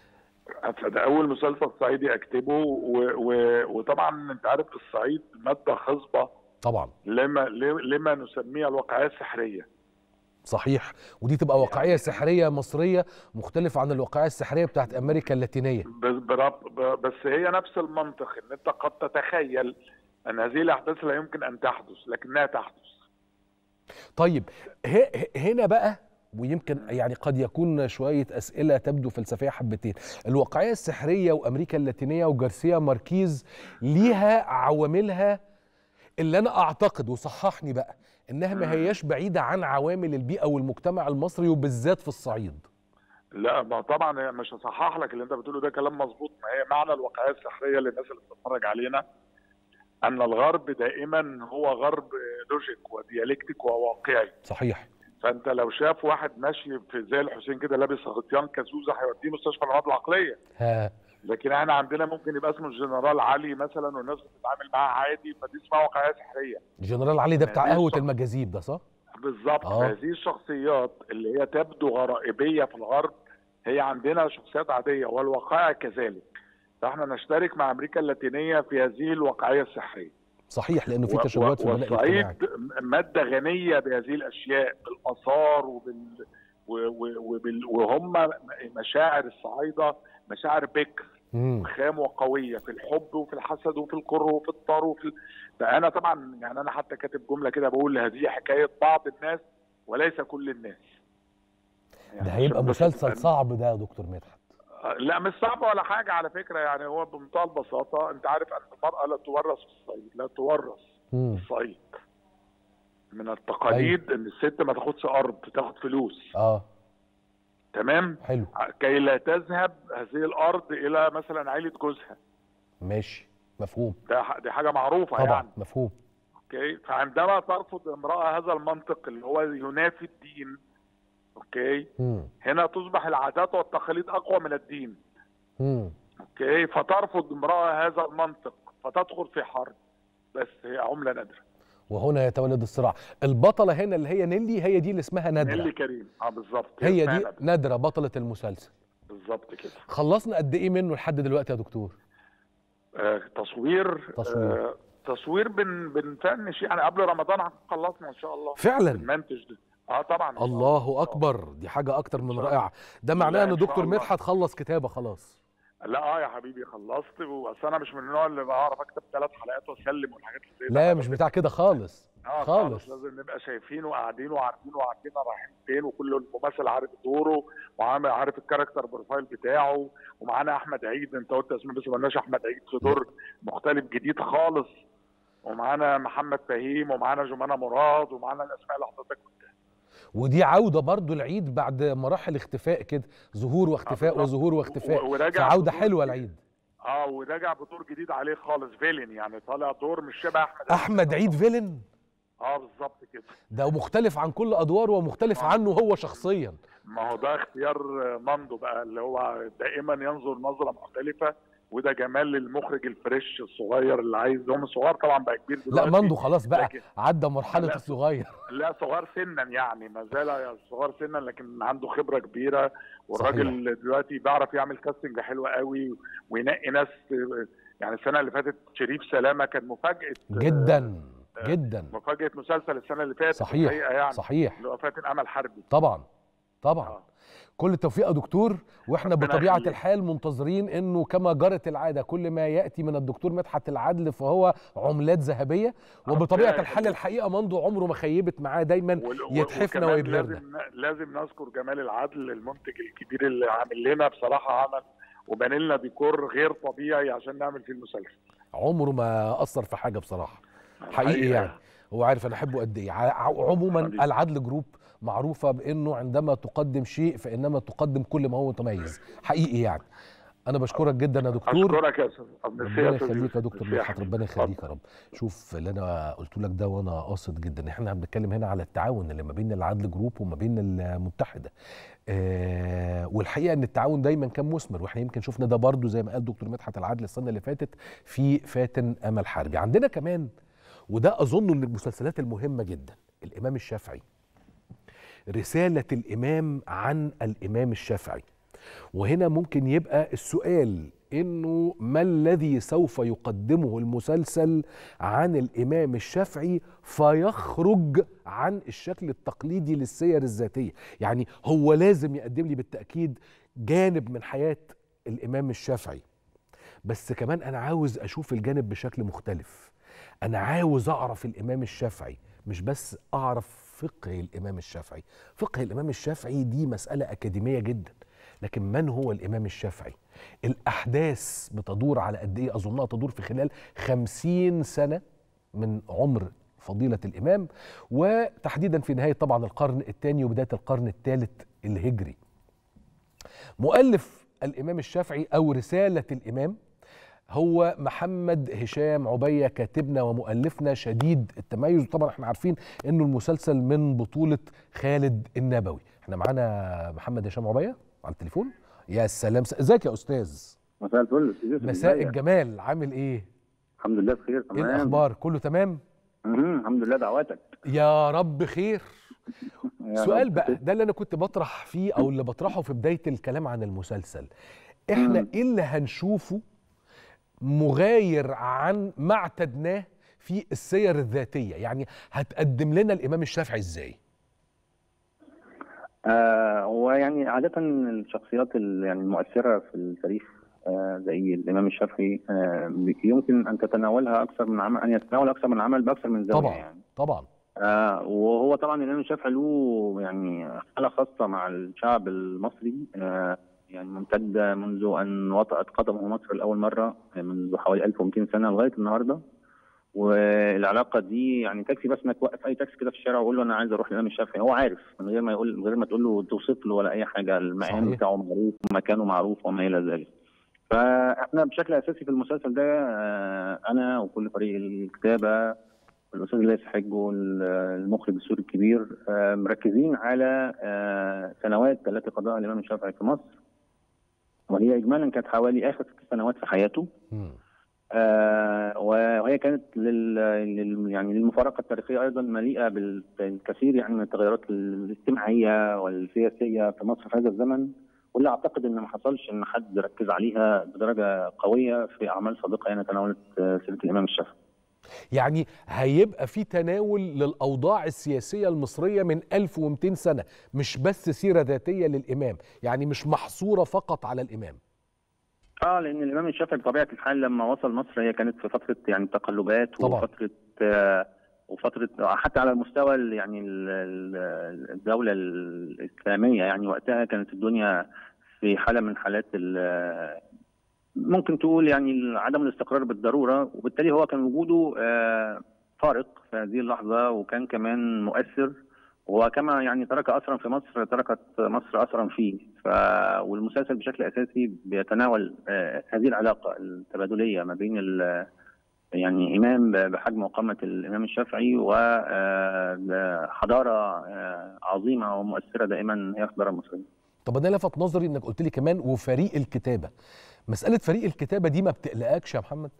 ده اول مسلسل صعيدي اكتبه و... و... وطبعا انت عارف الصعيد ماده خصبه طبعا لما لما نسميها الواقعيه السحريه. صحيح، ودي تبقى واقعيه سحريه مصريه مختلفه عن الواقعيه السحريه بتاعت امريكا اللاتينيه. بس هي نفس المنطق، ان انت قد تتخيل ان هذه الاحداث لا يمكن ان تحدث لكنها تحدث. طيب هنا بقى، ويمكن يعني قد يكون شوية أسئلة تبدو فلسفية حبتين، الواقعية السحرية وأمريكا اللاتينية وجارسيا ماركيز ليها عواملها اللي أنا أعتقد، وصححني بقى، إنها ما هياش بعيدة عن عوامل البيئة والمجتمع المصري وبالذات في الصعيد. لا ما طبعا مش هصحح لك اللي أنت بتقوله ده كلام مظبوط. ما هي معنى الواقعية السحرية للناس اللي بتتفرج علينا أن الغرب دائما هو غرب لوجيك وديالكتيك وواقعي. صحيح. فانت لو شاف واحد ماشي في زي الحسين كده لابس غطيان كازوزه هيوديه مستشفى الامراض العقليه. ها. لكن احنا عندنا ممكن يبقى اسمه الجنرال علي مثلا والناس بتتعامل معاه عادي، فدي اسمها واقعيه سحريه. الجنرال علي ده بتاع قهوه المجاذيب ده صح؟ بالظبط. آه. هذه الشخصيات اللي هي تبدو غرائبيه في الغرب هي عندنا شخصيات عاديه، والواقع كذلك. فاحنا نشترك مع امريكا اللاتينيه في هذه الواقعيه السحريه. صحيح، لانه في تشابهات في البناء الاجتماعي. والصعيد ماده غنيه بهذه الاشياء، بالاثار وبال وبال وهم مشاعر الصعايده مشاعر بكر خام وقويه في الحب وفي الحسد وفي الكره وفي الطار وفي. فانا طبعا يعني انا حتى كاتب جمله كده بقول هذه حكايه بعض الناس وليس كل الناس. يعني ده هيبقى مسلسل صعب ده يا دكتور مدحت. لا مش صعب ولا حاجه على فكره، يعني هو بمنتهى البساطه. انت عارف ان المراه لا تورث في الصعيد، لا تورث في الصعيد. من التقاليد أيوه. ان الست ما تاخدش ارض، تاخد فلوس. اه تمام. حلو. كي لا تذهب هذه الارض الى مثلا عائله جوزها. ماشي مفهوم. ده دي حاجه معروفه طبعا يعني. مفهوم. اوكي. فعندما ترفض امراه هذا المنطق اللي هو ينافي الدين، اوكي، مم. هنا تصبح العادات والتقاليد اقوى من الدين. مم. اوكي. فترفض امراه هذا المنطق فتدخل في حرب. بس هي عمله نادره. وهنا يتولد الصراع. البطله هنا اللي هي نيلي، هي دي اللي اسمها نادره. نيلي كريم. اه بالظبط. هي دي نادرة. نادره بطله المسلسل. بالظبط كده. خلصنا قد ايه منه لحد دلوقتي يا دكتور؟ آه تصوير. تصوير. آه تصوير بن بنفنش يعني قبل رمضان خلصنا ان شاء الله. فعلا. المنتج ده. اه طبعا. الله اكبر، دي حاجه اكتر من رائعه. ده معناه ان دكتور مدحت خلص كتابه خلاص. لا اه يا حبيبي خلصت، بس انا مش من النوع اللي بعرف اكتب ثلاث حلقات واسلم والحاجات اللي زي لا مش بتاع كده خالص. اه خالص. لازم نبقى شايفين وقاعدين وعارفين وعارفين رايحين فين، وكل الممثل عارف دوره وعامل عارف الكاركتر بروفايل بتاعه. ومعانا احمد عيد، انت قلت اسمه بس ما قلناش احمد عيد في دور مختلف جديد خالص. ومعانا محمد فهيم ومعانا جمانة مراد ومعانا الاسماء اللي حضرتك قلتها. ودي عوده برضو العيد بعد مراحل اختفاء كده، ظهور واختفاء آه وظهور واختفاء، ورجع فعوده حلوه العيد. اه ورجع بدور جديد عليه خالص، فيلن يعني، طالع دور مش شبه احمد عيد. احمد عيد فيلن؟ اه بالظبط كده. ده مختلف عن كل ادواره ومختلف آه. عنه هو شخصيا. ما هو ده اختيار ماندو بقى، اللي هو دائما ينظر نظره مختلفه، وده جمال للمخرج الفريش الصغير اللي عايز. هو صغير طبعا بقى كبير دلوقتي. لا ماندو خلاص بقى عدى مرحله الصغير. لا صغير سنا يعني، ما زال صغير سنا لكن عنده خبره كبيره، والراجل صحيح. دلوقتي بيعرف يعمل كاستنج حلوه قوي وينقي ناس. يعني السنه اللي فاتت شريف سلامه كان مفاجاه جدا جدا، مفاجاه مسلسل السنه اللي فاتت. صحيح يعني صحيح، اللي هو فاتن امل حربي. طبعا طبعا آه. كل التوفيق يا دكتور، واحنا بطبيعه أخلي. الحال منتظرين انه كما جرت العاده كل ما ياتي من الدكتور مدحت العدل فهو عملات ذهبيه، وبطبيعه الحال الحقيقه ماندو عمره ما خيبت معاه، دايما يتحفنا ويبهرنا. لازم لازم نذكر جمال العدل المنتج الكبير اللي عامل لنا بصراحه عمل وبنى لنا ديكور غير طبيعي عشان نعمل فيه المسلسل. عمره ما اثر في حاجه بصراحه حقيقي يعني، هو عارف انا احبه قد ايه. عموما العدل جروب معروفه بانه عندما تقدم شيء فانما تقدم كل ما هو متميز حقيقي يعني. انا بشكرك جدا يا دكتور. اشكرك يا استاذ. ربنا يخليك يا دكتور مدحت، ربنا يخليك يا رب. شوف اللي انا قلت لك ده وانا قاصد جدا، احنا بنتكلم هنا على التعاون اللي ما بين العدل جروب وما بين المتحده. آه والحقيقه ان التعاون دايما كان مثمر، واحنا يمكن شفنا ده برضو زي ما قال دكتور مدحت العدل السنه اللي فاتت في فاتن امل حربي. عندنا كمان وده اظن من المسلسلات المهمه جدا، الامام الشافعي. رسالة الإمام عن الإمام الشافعي. وهنا ممكن يبقى السؤال إنه ما الذي سوف يقدمه المسلسل عن الإمام الشافعي فيخرج عن الشكل التقليدي للسير الذاتية؟ يعني هو لازم يقدم لي بالتأكيد جانب من حياة الإمام الشافعي، بس كمان أنا عاوز أشوف الجانب بشكل مختلف. أنا عاوز أعرف الإمام الشافعي، مش بس أعرف فقه الإمام الشافعي. فقه الإمام الشافعي دي مسألة أكاديمية جدا، لكن من هو الإمام الشافعي؟ الأحداث بتدور على قد إيه؟ أظنها تدور في خلال خمسين سنة من عمر فضيلة الإمام، وتحديدا في نهاية طبعا القرن الثاني وبداية القرن الثالث الهجري. مؤلف الإمام الشافعي أو رسالة الإمام هو محمد هشام عبية، كاتبنا ومؤلفنا شديد التميز. وطبعا احنا عارفين انه المسلسل من بطولة خالد النبوي. احنا معانا محمد هشام عبية على التليفون. يا سلام، ازيك يا استاذ؟ مساء الفل. مساء الجمال، عامل ايه؟ الحمد لله بخير تمام. ايه الاخبار؟ كله تمام؟ امم الحمد لله، دعواتك يا رب خير. سؤال بقى ده اللي انا كنت بطرح فيه او اللي بطرحه في بداية الكلام عن المسلسل، احنا ايه اللي هنشوفه مغاير عن ما اعتدناه في السير الذاتية؟ يعني هتقدم لنا الإمام الشافعي إزاي؟ آه هو يعني عادة الشخصيات يعني المؤثرة في التاريخ آه زي الإمام الشافعي آه يمكن أن تتناولها أكثر من عمل، أن يتناول أكثر من عمل بأكثر من زاوية طبعا يعني. طبعا آه وهو طبعا الإمام الشافعي له يعني حالة خاصة مع الشعب المصري، آه يعني ممتدة منذ أن وطأت قدمه مصر لأول مرة منذ حوالي ألف ومئتين سنة لغاية النهاردة. والعلاقة دي يعني تكفي بس انك توقف أي تاكسي كده في الشارع وقول له أنا عايز أروح للإمام الشافعي، هو عارف من غير ما يقول، من غير ما تقول له توصف له ولا أي حاجة، المقام بتاعه معروف ومكانه معروف وما إلى ذلك. فإحنا بشكل أساسي في المسلسل ده أنا وكل فريق الكتابة والأستاذ ليس حج والمخرج السوري الكبير مركزين على سنوات التي قضاها الإمام الشافعي في مصر، وهي اجمالا كانت حوالي اخر ست سنوات في حياته. آه وهي كانت لل, لل يعني للمفارقه التاريخيه ايضا مليئه بالكثير يعني من التغيرات الاجتماعيه والسياسيه في مصر في هذا الزمن، واللي اعتقد ان ما حصلش ان حد ركز عليها بدرجه قويه في اعمال سابقه يعني تناولت سيره الامام الشافعي. يعني هيبقى في تناول للأوضاع السياسية المصرية من ألف ومئتين سنة، مش بس سيرة ذاتية للإمام، يعني مش محصورة فقط على الإمام. اه لان الامام الشافعي بطبيعه الحال لما وصل مصر هي كانت في فتره يعني تقلبات طبعا. وفتره آه وفتره حتى على المستوى يعني الدوله الاسلاميه، يعني وقتها كانت الدنيا في حاله من حالات ممكن تقول يعني عدم الاستقرار بالضروره، وبالتالي هو كان وجوده آه فارق في هذه اللحظه، وكان كمان مؤثر، وكما يعني ترك اثرا في مصر تركت مصر اثرا فيه. ف والمسلسل بشكل اساسي بيتناول آه هذه العلاقه التبادليه ما بين يعني امام بحجم وقامه الامام الشافعي وحضاره آه عظيمه ومؤثره دائما هي الحضاره المصريه. طب انا لفت نظري انك قلت لي كمان وفريق الكتابه. مساله فريق الكتابه دي ما بتقلقكش يا محمد؟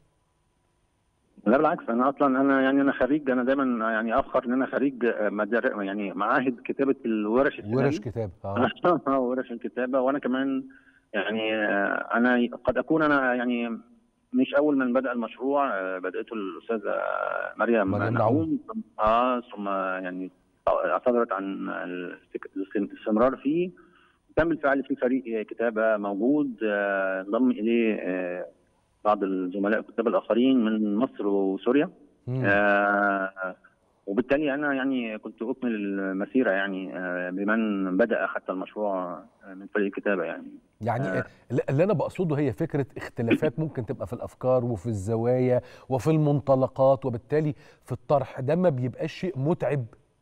لا بالعكس، انا اصلا انا يعني انا خريج، انا دايما يعني افخر ان انا خريج مدار يعني معاهد كتابه الورش السينمائيه. ورش كتابه اه ورش الكتابه، وانا كمان يعني انا قد اكون انا يعني مش اول من بدا المشروع، بداته الاستاذه مريم نعوم اه ثم يعني اعتذرت عن الاستمرار فيه. كان بالفعل في فريق كتابه موجود، انضم اليه بعض الزملاء الكتاب الاخرين من مصر وسوريا. آه وبالتالي انا يعني كنت اكمل المسيره يعني آه بمن بدا حتى المشروع من فريق الكتابه يعني. يعني آه اللي انا بقصده هي فكره اختلافات ممكن تبقى في الافكار وفي الزوايا وفي المنطلقات، وبالتالي في الطرح ده ما بيبقاش شيء متعب.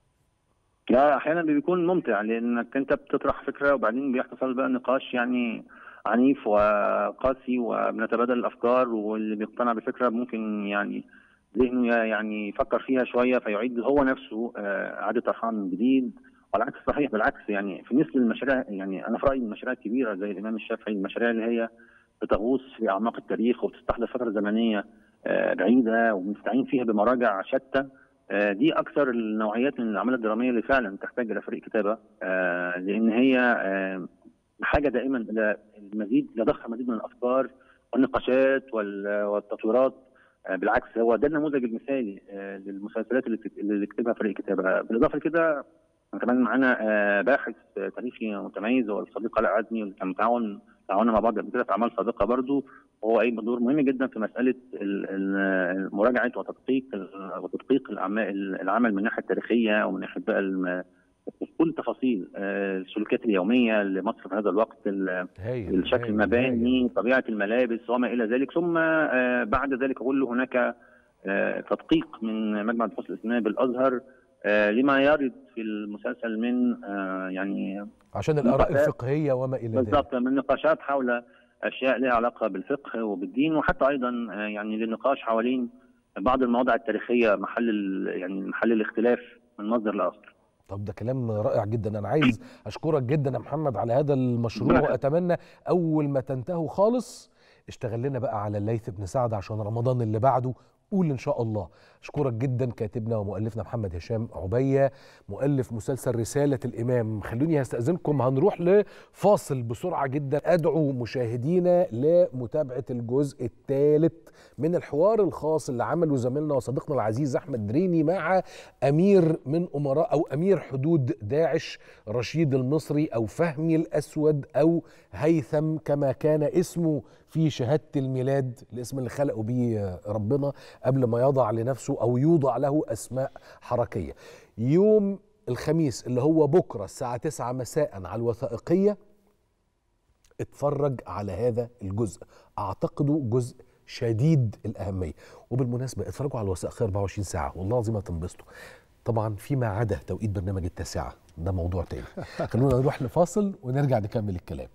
لا احيانا بيكون ممتع، لانك انت بتطرح فكره وبعدين بيحصل بقى نقاش يعني عنيف وقاسي، وبنتبادل الافكار، واللي بيقتنع بفكره ممكن يعني ذهنه يعني يفكر فيها شويه فيعيد هو نفسه اعاده طرحها من جديد. والعكس صحيح، بالعكس يعني في مثل المشاريع، يعني انا في رايي المشاريع الكبيره زي الامام الشافعي، المشاريع اللي هي بتغوص في اعماق التاريخ وبتستحضر فتره زمنيه بعيده وبنستعين فيها بمراجع شتى، دي اكثر النوعيات من الاعمال الدراميه اللي فعلا تحتاج الى فريق كتابه، لان هي حاجه دائما الى المزيد، الى ضخ مزيد من الافكار والنقاشات والتطويرات. بالعكس هو ده النموذج المثالي للمسلسلات اللي كتبها فريق كتابه. بالاضافه لكده كمان معانا باحث تاريخي متميز هو الصديق علاء عزمي، اللي كان متعاون تعاوننا مع بعض قبل كده في اعمال سابقه برضه، وهو اي دور مهم جدا في مساله مراجعه وتدقيق وتدقيق العمل من الناحيه التاريخيه ومن ناحيه بقى كل تفاصيل السلوكيات اليوميه لمصر في هذا الوقت، الشكل المباني، طبيعه الملابس وما الى ذلك. ثم بعد ذلك كله هناك تدقيق من مجمع البحوث الاسلاميه بالازهر لما يرد في المسلسل من يعني عشان الاراء الفقهيه وما الى ذلك، بالضبط، من نقاشات حول اشياء لها علاقه بالفقه وبالدين، وحتى ايضا يعني للنقاش حوالين بعض المواضع التاريخيه محل يعني محل الاختلاف من مصدر لاخر. طب ده كلام رائع جدا. انا عايز اشكرك جدا يا محمد على هذا المشروع، واتمنى اول ما تنتهوا خالص اشتغل لنا بقى على الليث بن سعد عشان رمضان اللي بعده، قول ان شاء الله. اشكرك جدا كاتبنا ومؤلفنا محمد هشام عبيه، مؤلف مسلسل رساله الامام. خلوني هستاذنكم هنروح لفاصل بسرعه جدا. ادعو مشاهدينا لمتابعه الجزء الثالث من الحوار الخاص اللي عمله زميلنا وصديقنا العزيز احمد دريني مع امير من امراء او امير حدود داعش رشيد المصري او فهمي الاسود او هيثم كما كان اسمه في شهاده الميلاد، الاسم اللي خلقه بيه ربنا قبل ما يضع لنفسه او يوضع له اسماء حركيه. يوم الخميس اللي هو بكره الساعه تسعة مساء على الوثائقيه اتفرج على هذا الجزء، اعتقده جزء شديد الاهميه. وبالمناسبه اتفرجوا على الوثائقيه أربعة وعشرين ساعه والله العظيم هتنبسطوا، طبعا فيما عدا توقيت برنامج التاسعه ده موضوع تاني. خلونا نروح لفاصل ونرجع نكمل الكلام.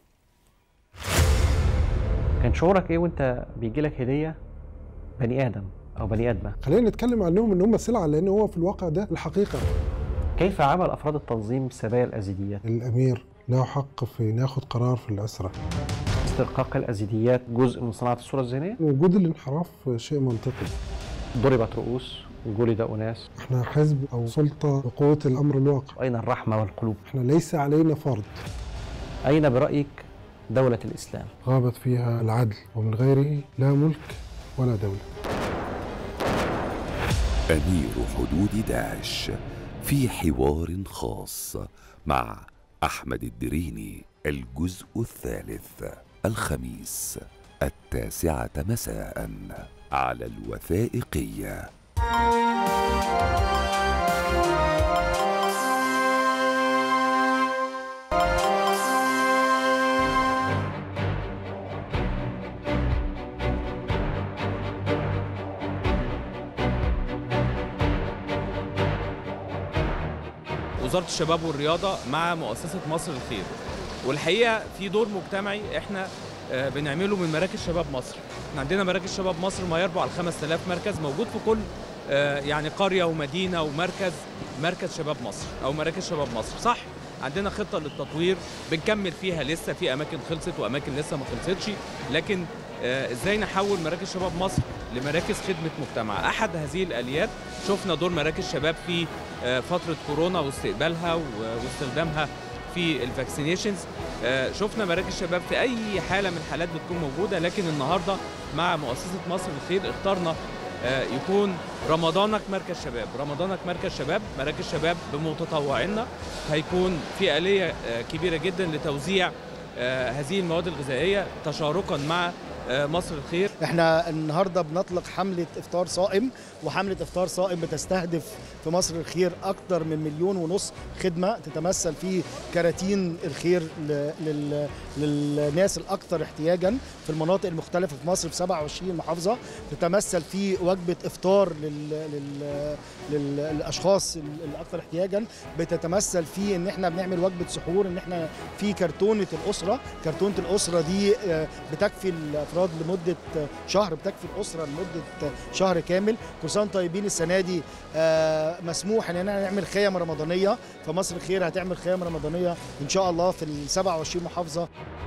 كان شعورك ايه وانت بيجي لك هديه بني ادم او بني ادمه؟ خلينا نتكلم عنهم ان هم سلعه، لان هو في الواقع ده الحقيقه. كيف عمل افراد التنظيم سبايا الازيديات؟ الامير له حق في ناخد قرار في الاسره. استرقاق الازيديات جزء من صناعه الصوره الذهنيه؟ وجود الانحراف شيء منطقي. ضربت رؤوس وجلد اناس. احنا حزب او سلطه بقوه الامر الواقع. اين الرحمه والقلوب؟ احنا ليس علينا فرض. اين برايك دولة الإسلام؟ غابت فيها العدل ومن غيره لا ملك ولا دولة. أمير حدود داعش في حوار خاص مع أحمد الدريني، الجزء الثالث. الخميس التاسعة مساء على الوثائقية. وزارة الشباب والرياضة مع مؤسسة مصر الخير، والحقيقة في دور مجتمعي احنا بنعمله من مراكز شباب مصر. احنا عندنا مراكز شباب مصر ما يربع على خمسة آلاف مركز موجود في كل يعني قرية ومدينة ومركز مركز شباب مصر أو مراكز شباب مصر. صح، عندنا خطة للتطوير بنكمل فيها، لسه في أماكن خلصت وأماكن لسه ما خلصتش، لكن ازاي نحول مراكز شباب مصر لمراكز خدمة مجتمع. أحد هذه الآليات شفنا دور مراكز شباب في فترة كورونا واستقبالها واستخدامها في الفاكسينيشنز. شفنا مراكز شباب في أي حالة من الحالات بتكون موجودة، لكن النهاردة مع مؤسسة مصر الخير اخترنا يكون رمضانك مركز شباب. رمضانك مركز شباب، مراكز شباب بمتطوعينا، هيكون في آلية كبيرة جدا لتوزيع هذه المواد الغذائية تشاركا مع مصر الخير. احنا النهارده بنطلق حمله افطار صائم، وحمله افطار صائم بتستهدف في مصر الخير اكثر من مليون ونص خدمه تتمثل في كراتين الخير لل... للناس الاكثر احتياجا في المناطق المختلفه في مصر في سبعة وعشرين محافظه، تتمثل في وجبه افطار لل... لل... للاشخاص الاكثر احتياجا، بتتمثل في ان احنا بنعمل وجبه سحور، ان احنا في كرتونه الاسره. كرتونه الاسره دي بتكفي الافراد لمده شهر، بتكفي الاسره لمده شهر كامل. كل سنه طيبين. السنه دي مسموح ان احنا نعمل خيم رمضانيه، فمصر الخير هتعمل خيم رمضانيه ان شاء الله في ال سبعة وعشرين محافظه.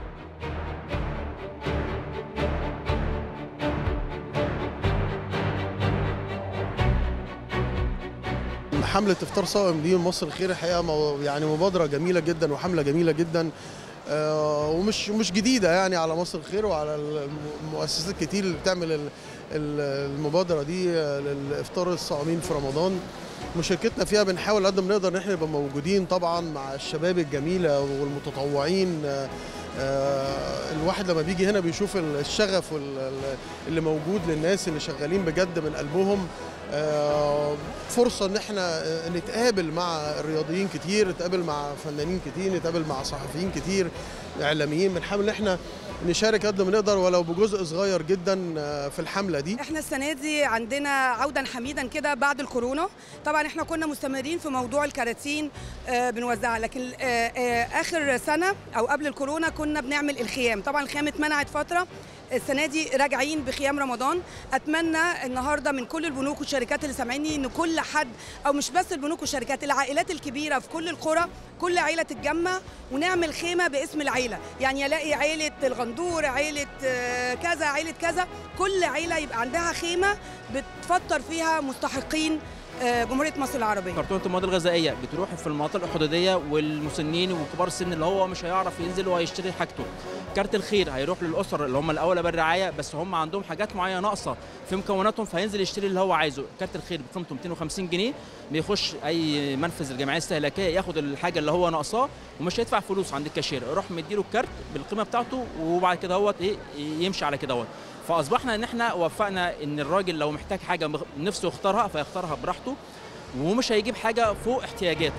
حملة افطار صائم دي مصر الخير الحقيقة يعني مبادرة جميلة جدا وحملة جميلة جدا، ومش مش جديدة يعني على مصر الخير وعلى المؤسسات كتير اللي بتعمل المبادرة دي للإفطار الصائمين في رمضان. مشاركتنا فيها بنحاول قد ما نقدر ان احنا نبقى موجودين طبعا مع الشباب الجميلة والمتطوعين. الواحد لما بيجي هنا بيشوف الشغف اللي موجود للناس اللي شغالين بجد من قلبهم. فرصة ان احنا نتقابل مع الرياضيين كتير، نتقابل مع فنانين كتير، نتقابل مع صحفيين كتير، اعلاميين. بنحاول ان احنا نشارك قد ما نقدر ولو بجزء صغير جدا في الحملة دي. احنا السنة دي عندنا عودا حميدا كده بعد الكورونا. طبعا احنا كنا مستمرين في موضوع الكراتين بنوزعها، لكن اخر سنة او قبل الكورونا كنا بنعمل الخيام. طبعا الخيام اتمنعت فترة، السنه دي راجعين بخيام رمضان. اتمنى النهارده من كل البنوك والشركات اللي سامعيني ان كل حد، او مش بس البنوك والشركات، العائلات الكبيره في كل القرى، كل عيله تتجمع ونعمل خيمه باسم العيله. يعني يلاقي عيله الغندور، عيله كذا، عيله كذا، كل عيله يبقى عندها خيمه بتفطر فيها مستحقين جمهورية مصر العربية. كرتونة المواد الغذائية بتروح في المناطق الحدودية والمسنين وكبار السن اللي هو مش هيعرف ينزل وهيشتري حاجته. كارت الخير هيروح للأسر اللي هم الأولى بالرعاية، بس هم عندهم حاجات معينة ناقصة في مكوناتهم، فهينزل يشتري اللي هو عايزه. كارت الخير بقيمته مئتين وخمسين جنيه، بيخش أي منفذ الجمعية الاستهلاكية ياخد الحاجة اللي هو ناقصاه ومش هيدفع فلوس عند الكاشير، يروح مديله الكارت بالقيمة بتاعته وبعد كده هو ايه يمشي على كده. فأصبحنا إن احنا وفقنا إن الراجل لو محتاج حاجة نفسه يختارها فيختارها براحته ومش هيجيب حاجة فوق احتياجاته.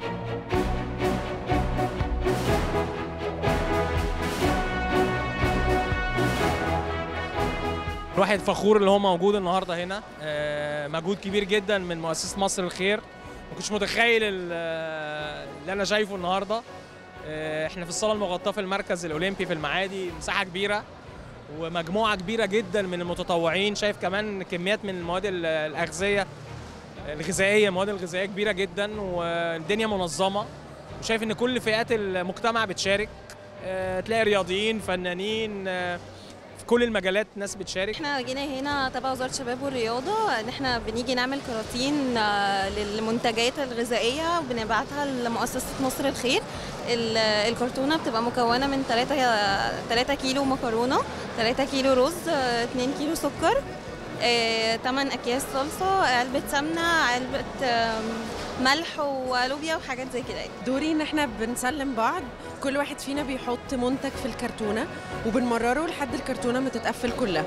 الواحد فخور اللي هو موجود النهارده هنا، مجهود كبير جدا من مؤسسة مصر الخير. ما كنتش متخيل اللي انا شايفه النهارده. احنا في الصالة المغطاة في المركز الأولمبي في المعادي، مساحة كبيرة ومجموعة كبيرة جدا من المتطوعين. شايف كمان كميات من المواد الأغذية الغذائيه، المواد الغذائيه كبيره جدا والدنيا منظمه، وشايف ان كل فئات المجتمع بتشارك. تلاقي رياضيين، فنانين، في كل المجالات ناس بتشارك. احنا جينا هنا تبع وزاره الشباب والرياضه ان احنا بنيجي نعمل كراتين للمنتجات الغذائية وبنبعتها لمؤسسه مصر الخير. الكرتونه بتبقى مكونه من ثلاثة كيلو مكرونه، ثلاثة كيلو رز، اثنين كيلو سكر، ثمانية اكياس صلصه، علبه سمنه، علبه آم، ملح ولوبيا وحاجات زي كده. دوري ان احنا بنسلم بعض، كل واحد فينا بيحط منتج في الكرتونه وبنمرره لحد الكرتونه ما تتقفل كلها.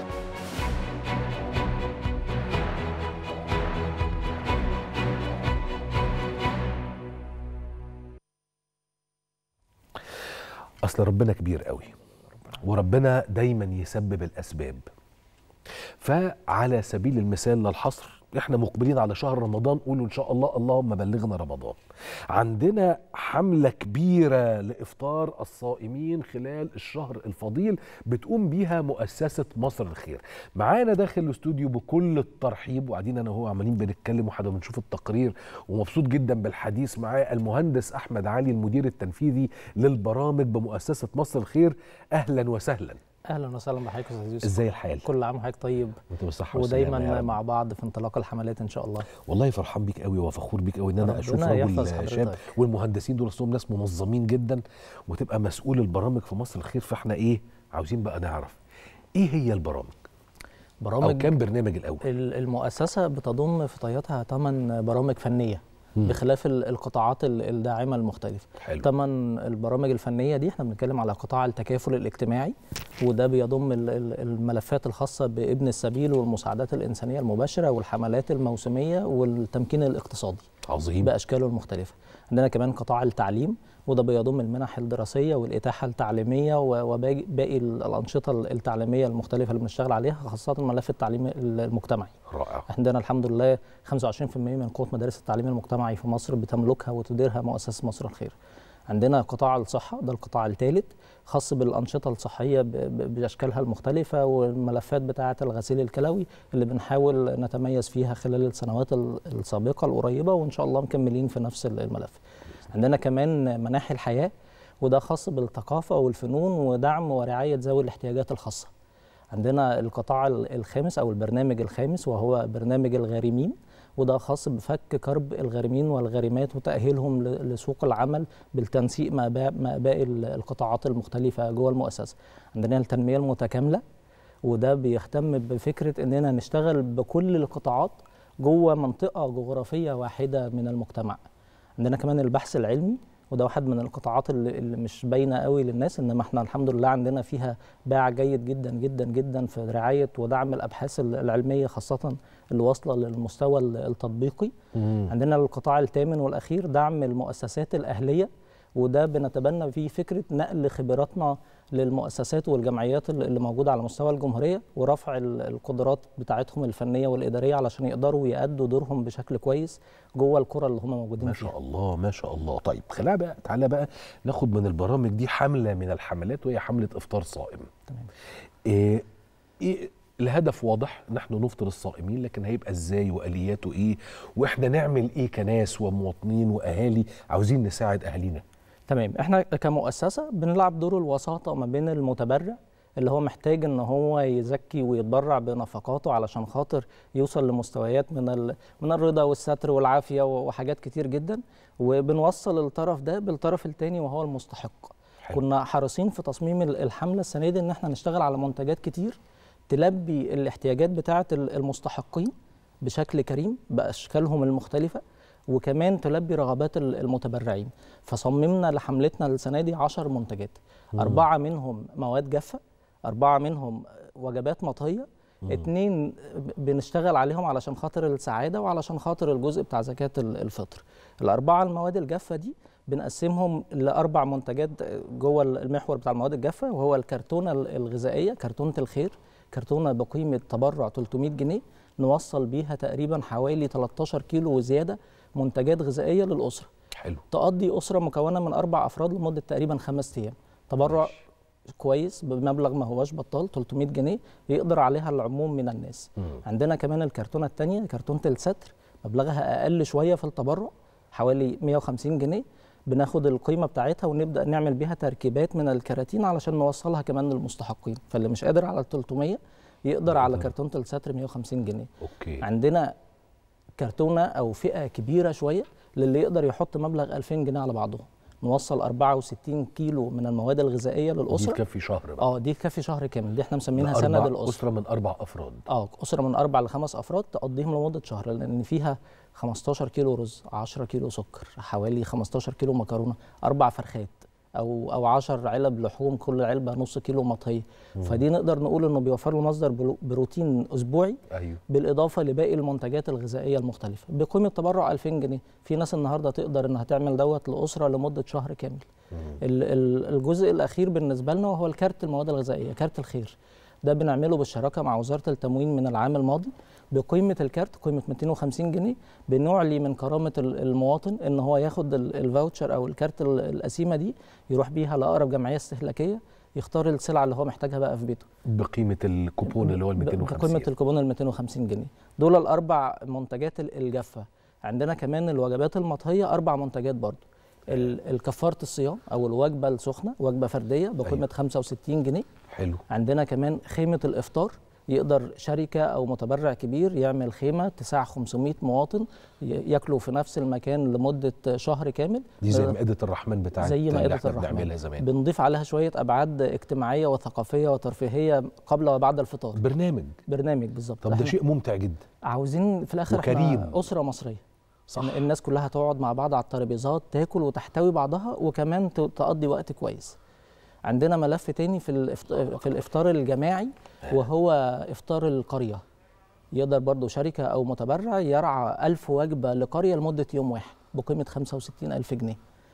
اصل ربنا كبير قوي وربنا دايما يسبب الاسباب. فعلى سبيل المثال للحصر احنا مقبلين على شهر رمضان، قولوا ان شاء الله اللهم بلغنا رمضان. عندنا حملة كبيرة لإفطار الصائمين خلال الشهر الفضيل بتقوم بيها مؤسسة مصر الخير. معانا داخل الاستوديو بكل الترحيب، وقاعدين انا وهو عمالين بنتكلم وحدا بنشوف التقرير، ومبسوط جدا بالحديث معاه المهندس احمد علي المدير التنفيذي للبرامج بمؤسسة مصر الخير. اهلا وسهلا. اهلا وسهلا بحضرتك يا استاذ يوسف. ازاي الحال؟ كل عام وحضرتك طيب وانت بالصحه والسلامه ودايما مع بعض في انطلاق الحملات ان شاء الله. والله فرحان بيك قوي وفخور بيك قوي ان انا اشوف راجل شاب، والمهندسين دول اصلهم ناس منظمين جدا، وتبقى مسؤول البرامج في مصر الخير. فاحنا ايه عاوزين بقى نعرف ايه هي البرامج؟ برامج او كام برنامج الاول؟ المؤسسه بتضم في طياتها ثمان برامج فنيه بخلاف القطاعات الداعمه المختلفه. حلو. ثمان البرامج الفنيه دي احنا بنتكلم على قطاع التكافل الاجتماعي، وده بيضم الملفات الخاصه بابن السبيل والمساعدات الانسانيه المباشره والحملات الموسميه والتمكين الاقتصادي. عظيم. باشكاله المختلفه. عندنا كمان قطاع التعليم، وده بيضم المنح الدراسيه والاتاحه التعليميه وباقي الانشطه التعليميه المختلفه اللي بنشتغل عليها، خاصه ملف التعليم المجتمعي. رائع. عندنا الحمد لله خمسة وعشرين بالمئة من قوه مدارس التعليم المجتمعي في مصر بتملكها وتديرها مؤسسه مصر الخير. عندنا قطاع الصحه، ده القطاع الثالث، خاص بالانشطه الصحيه باشكالها المختلفه والملفات بتاعه الغسيل الكلوي اللي بنحاول نتميز فيها خلال السنوات السابقه القريبه، وان شاء الله مكملين في نفس الملف. عندنا كمان مناحي الحياه، وده خاص بالثقافه والفنون ودعم ورعايه ذوي الاحتياجات الخاصه. عندنا القطاع الخامس او البرنامج الخامس وهو برنامج الغارمين، وده خاص بفك كرب الغارمين والغارمات وتأهيلهم لسوق العمل بالتنسيق مع باقي القطاعات المختلفة جوه المؤسسة. عندنا التنمية المتكاملة، وده بيهتم بفكرة إننا نشتغل بكل القطاعات جوه منطقة جغرافية واحدة من المجتمع. عندنا كمان البحث العلمي، وده واحد من القطاعات اللي, اللي مش باينه قوي للناس، انما احنا الحمد لله عندنا فيها باع جيد جدا جدا جدا في رعايه ودعم الابحاث العلميه، خاصه اللي واصله للمستوى التطبيقي. مم. عندنا القطاع الثامن والاخير دعم المؤسسات الاهليه، وده بنتبنى فيه فكره نقل خبراتنا للمؤسسات والجمعيات اللي موجوده على مستوى الجمهوريه، ورفع القدرات بتاعتهم الفنيه والاداريه علشان يقدروا يأدوا دورهم بشكل كويس جوه القرى اللي هم موجودين فيها. ما شاء الله ما شاء الله. طيب خلينا بقى تعالى بقى ناخد من البرامج دي حمله من الحملات، وهي حمله افطار صائم. تمام. إيه, إيه الهدف واضح، نحن نفطر الصائمين، لكن هيبقى ازاي والياته ايه، واحنا نعمل ايه كناس ومواطنين واهالي عاوزين نساعد اهالينا؟ تمام. احنا كمؤسسه بنلعب دور الوساطه ما بين المتبرع اللي هو محتاج ان هو يزكي ويتبرع بنفقاته علشان خاطر يوصل لمستويات من من الرضا والستر والعافيه وحاجات كتير جدا، وبنوصل الطرف ده بالطرف الثاني وهو المستحق. حلو. كنا حريصين في تصميم الحمله السنه دي ان احنا نشتغل على منتجات كتير تلبي الاحتياجات بتاعه المستحقين بشكل كريم باشكالهم المختلفه، وكمان تلبي رغبات المتبرعين. فصممنا لحملتنا السنه دي عشر منتجات، مم. أربعة منهم مواد جافة، أربعة منهم وجبات مطهية، مم. اتنين بنشتغل عليهم علشان خاطر السعادة وعلشان خاطر الجزء بتاع زكاة الفطر. الأربعة المواد الجافة دي بنقسمهم لأربع منتجات جوه المحور بتاع المواد الجافة، وهو الكرتونة الغذائية، كرتونة الخير، كرتونة بقيمة تبرع ثلاثمائة جنيه نوصل بيها تقريبا حوالي ثلاثة عشر كيلو وزيادة منتجات غذائية للأسرة. حلو. تقضي أسرة مكونة من أربع أفراد لمدة تقريبا خمس أيام. تبرع مش. كويس بمبلغ ما هواش بطال، ثلاثمائة جنيه يقدر عليها العموم من الناس. مم. عندنا كمان الكرتونة الثانية كرتونة الستر، مبلغها أقل شوية في التبرع حوالي مئة وخمسين جنيه، بناخد القيمة بتاعتها ونبدأ نعمل بيها تركيبات من الكراتين علشان نوصلها كمان للمستحقين، فاللي مش قادر على ثلاثمائة يقدر على كرتونة الستر مئة وخمسين جنيه. أوكي. عندنا كرتونة أو فئة كبيرة شوية للي يقدر يحط مبلغ ألفين جنيه على بعضهم، نوصل أربعة وستين كيلو من المواد الغذائيه للاسره. دي تكفي شهر بقى. اه دي تكفي شهر كامل، دي احنا مسمينها ده سند أربع- الاسره. اسره من اربع افراد. اه اسره من اربع لخمس افراد تقضيهم لمده شهر، لان فيها خمستاشر كيلو رز، عشرة كيلو سكر، حوالي خمستاشر كيلو مكرونه، اربع فرخات او او عشر علب لحوم، كل علبه نص كيلو مطهيه. مم. فدي نقدر نقول انه بيوفر له مصدر برو- بروتين اسبوعي، ايوه بالاضافه لباقي المنتجات الغذائيه المختلفه بقيمه تبرع ألفين جنيه. في ناس النهارده تقدر انها تعمل دوت لاسره لمده شهر كامل. ال- ال- الجزء الاخير بالنسبه لنا وهو الكارت المواد الغذائيه، كارت الخير. ده بنعمله بالشراكه مع وزاره التموين من العام الماضي. بقيمه الكارت قيمه مئتين وخمسين جنيه، بنعلي من كرامه ال- المواطن ان هو ياخد ال- الفاوتشر او الكارت ال- القسيمه دي، يروح بيها لاقرب جمعيه استهلاكيه، يختار السلعه اللي هو محتاجها بقى في بيته. بقيمه الكوبون اللي هو ال مئتين وخمسين. بقيمه الكوبون ال مئتين وخمسين جنيه. دول الاربع منتجات ال- الجافه. عندنا كمان الوجبات المطهيه اربع منتجات برضو. ال- الكفاره الصيام او الوجبه السخنه، وجبه فرديه بقيمه أيوة. خمسة وستين جنيه. حلو. عندنا كمان خيمه الافطار، يقدر شركه او متبرع كبير يعمل خيمه تسع خمسمائة مواطن ي- ياكلوا في نفس المكان لمده شهر كامل. دي زي مائده الرحمن بتاعت زي اللي مائده احنا الرحمن. بنعملها زمان. بنضيف عليها شويه ابعاد اجتماعيه وثقافيه وترفيهيه قبل وبعد الفطار. برنامج برنامج بالظبط. طب ده شيء ممتع جدا. عاوزين في الاخر وكريم. احنا اسره مصريه، صح. يعني الناس كلها تقعد مع بعض على الترابيزات، تاكل وتحتوي بعضها، وكمان ت- تقضي وقت كويس. عندنا ملف تاني في الإفط- في الافطار الجماعي، وهو افطار القريه. يقدر برضو شركه او متبرع يرعى ألف وجبه لقريه لمده يوم واحد بقيمه خمسة وستين ألف جنيه.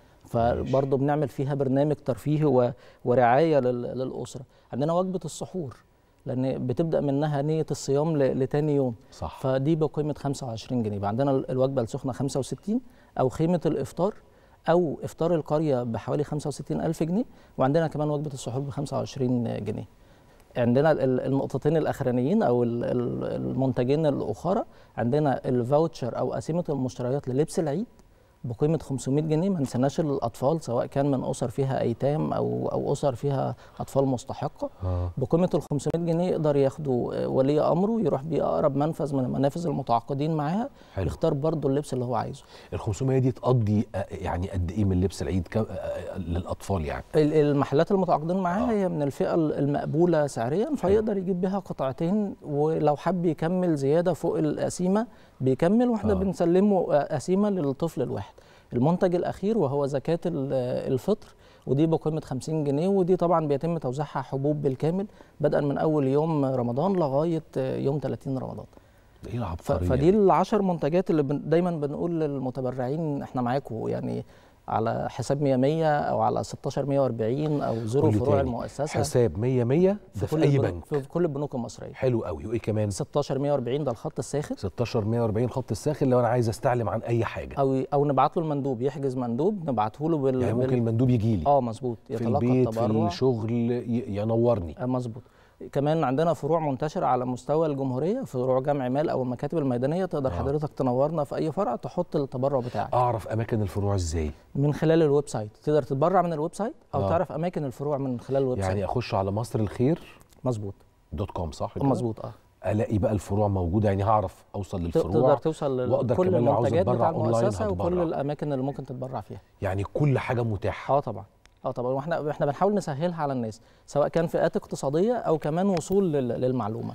فبرضو بنعمل فيها برنامج ترفيهي و- ورعايه لل- للاسره. عندنا وجبه السحور، لان بتبدا منها نيه الصيام ل- لتاني يوم. صح. فدي بقيمه خمسة وعشرين جنيه. يبقى عندنا ال- الوجبه السخنه خمسة وستين، او خيمه الافطار او افطار القريه بحوالي خمسة وستين ألف جنيه، وعندنا كمان وجبه السحور ب خمسة وعشرين جنيه. عندنا ال- النقطتين الاخرانيين او ال- ال- المنتجين الاخرى، عندنا الفاوتشر او قسيمه المشتريات للبس العيد بقيمه خمسمائة جنيه. ما ننساش الاطفال، سواء كان من اسر فيها ايتام او او اسر فيها اطفال مستحقه. آه. بقيمه ال خمسمائة جنيه يقدر ياخده ولي امره، يروح بيه اقرب منفذ من المنافذ المتعاقدين معاها، حلو. يختار برضه اللبس اللي هو عايزه. ال خمسمائة دي تقضي آه، يعني قد ايه من لبس العيد كم- آه، للاطفال يعني؟ ال- المحلات المتعاقدين معاها هي من الفئه ال- المقبوله سعريا، فيقدر يجيب بها قطعتين، ولو حب يكمل زياده فوق القسيمه بيكمل، واحنا آه. بنسلمه آه، قسيمه للطفل الواحد. المنتج الاخير وهو زكاه ال- الفطر، ودي بقيمه خمسين جنيه، ودي طبعا بيتم توزيعها حبوب بالكامل بدءا من اول يوم رمضان لغايه يوم ثلاثين رمضان. ده ايه ف- العبقريه فدي دي؟ العشر منتجات اللي بن دايما بنقول للمتبرعين احنا معاكم، يعني على حساب مية مية او على ستاشر مية واربعين او زوروا قول لي فروع تاني. المؤسسه. حساب مية مية ده في كل اي البنوك- بنك؟ في كل البنوك المصريه. حلو قوي. وايه كمان؟ ستاشر مية واربعين ده الخط الساخن. ستاشر مية واربعين خط الساخن لو انا عايز استعلم عن اي حاجه. او او نبعت له المندوب، يحجز مندوب نبعته له بال يعني ممكن بال- المندوب يجي لي اه مظبوط، في يتلقى البيت في التبرع. الشغل ي- ينورني. آه مظبوط. كمان عندنا فروع منتشره على مستوى الجمهوريه، فروع جمع مال او المكاتب الميدانيه، تقدر آه. حضرتك تنورنا في اي فرع تحط التبرع بتاعك. اعرف اماكن الفروع ازاي؟ من خلال الويب سايت، تقدر تتبرع من الويب سايت او آه. تعرف اماكن الفروع من خلال الويب يعني سايت. اخش على مصر الخير مظبوط دوت كوم صح كده؟ مظبوط اه. الاقي بقى الفروع موجوده، يعني هعرف اوصل للفروع، تقدر توصل واقدر لكل كمان لو عاوز المنتجات اتبرع بتاع اونلاين المؤسسه وكل هتبرع. الاماكن اللي ممكن تتبرع فيها. يعني كل حاجه متاحه. اه طبعا اه طبعا واحنا احنا بنحاول نسهلها على الناس، سواء كان فئات اقتصاديه او كمان وصول لل- للمعلومه.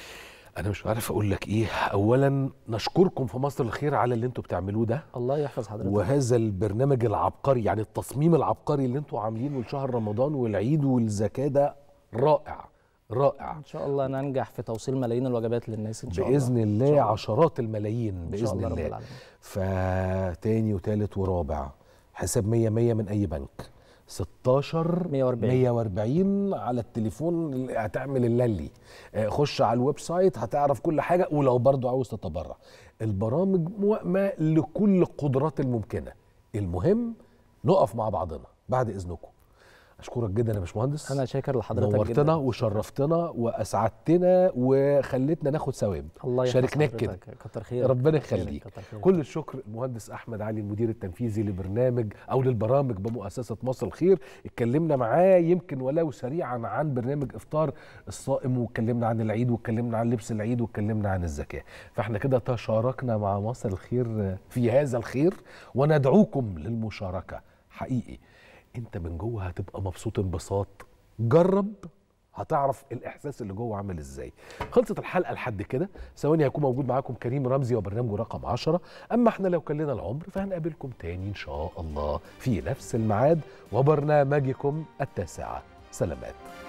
انا مش عارف اقول لك ايه. اولا نشكركم في مصر الخير على اللي انتوا بتعملوه ده، الله يحفظ حضرتك. وهذا البرنامج العبقري، يعني التصميم العبقري اللي انتوا عاملينه لشهر رمضان والعيد والزكاه ده رائع رائع. ان شاء الله ننجح في توصيل ملايين الوجبات للناس ان شاء الله. باذن الله, الله. عشرات الملايين إن باذن شاء الله رب الله. العالمين. فتاني وتالت ورابع حساب مية مية من اي بنك، ستاشر مية واربعين مية واربعين على التليفون اللي هتعمل اللي آه، خش على الويب سايت هتعرف كل حاجه. ولو برضو عاوز تتبرع، البرامج موائمه لكل القدرات الممكنه. المهم نقف مع بعضنا. بعد اذنكم اشكرك جدا يا باشمهندس. انا شاكر لحضرتك نورتنا جدا. وشرفتنا واسعدتنا وخليتنا ناخد ثواب. الله يحفظ شاركناك كده. حضرتك. كتر خيرك. ربنا كتر خيرك. يخليك. كتر خيرك. كل الشكر المهندس احمد علي المدير التنفيذي لبرنامج او للبرامج بمؤسسه مصر الخير. اتكلمنا معاه يمكن ولو سريعا عن برنامج افطار الصائم، واتكلمنا عن العيد، واتكلمنا عن لبس العيد، واتكلمنا عن الزكاه. فاحنا كده تشاركنا مع مصر الخير في هذا الخير، وندعوكم للمشاركه حقيقي انت من جوه هتبقى مبسوط انبساط. جرب هتعرف الاحساس اللي جوه عامل ازاي. خلصت الحلقه لحد كده، ثواني هيكون موجود معاكم كريم رمزي وبرنامجه رقم عشرة. اما احنا لو كان لنا العمر فهنقابلكم تاني ان شاء الله في نفس الميعاد وبرنامجكم التاسعه. سلامات.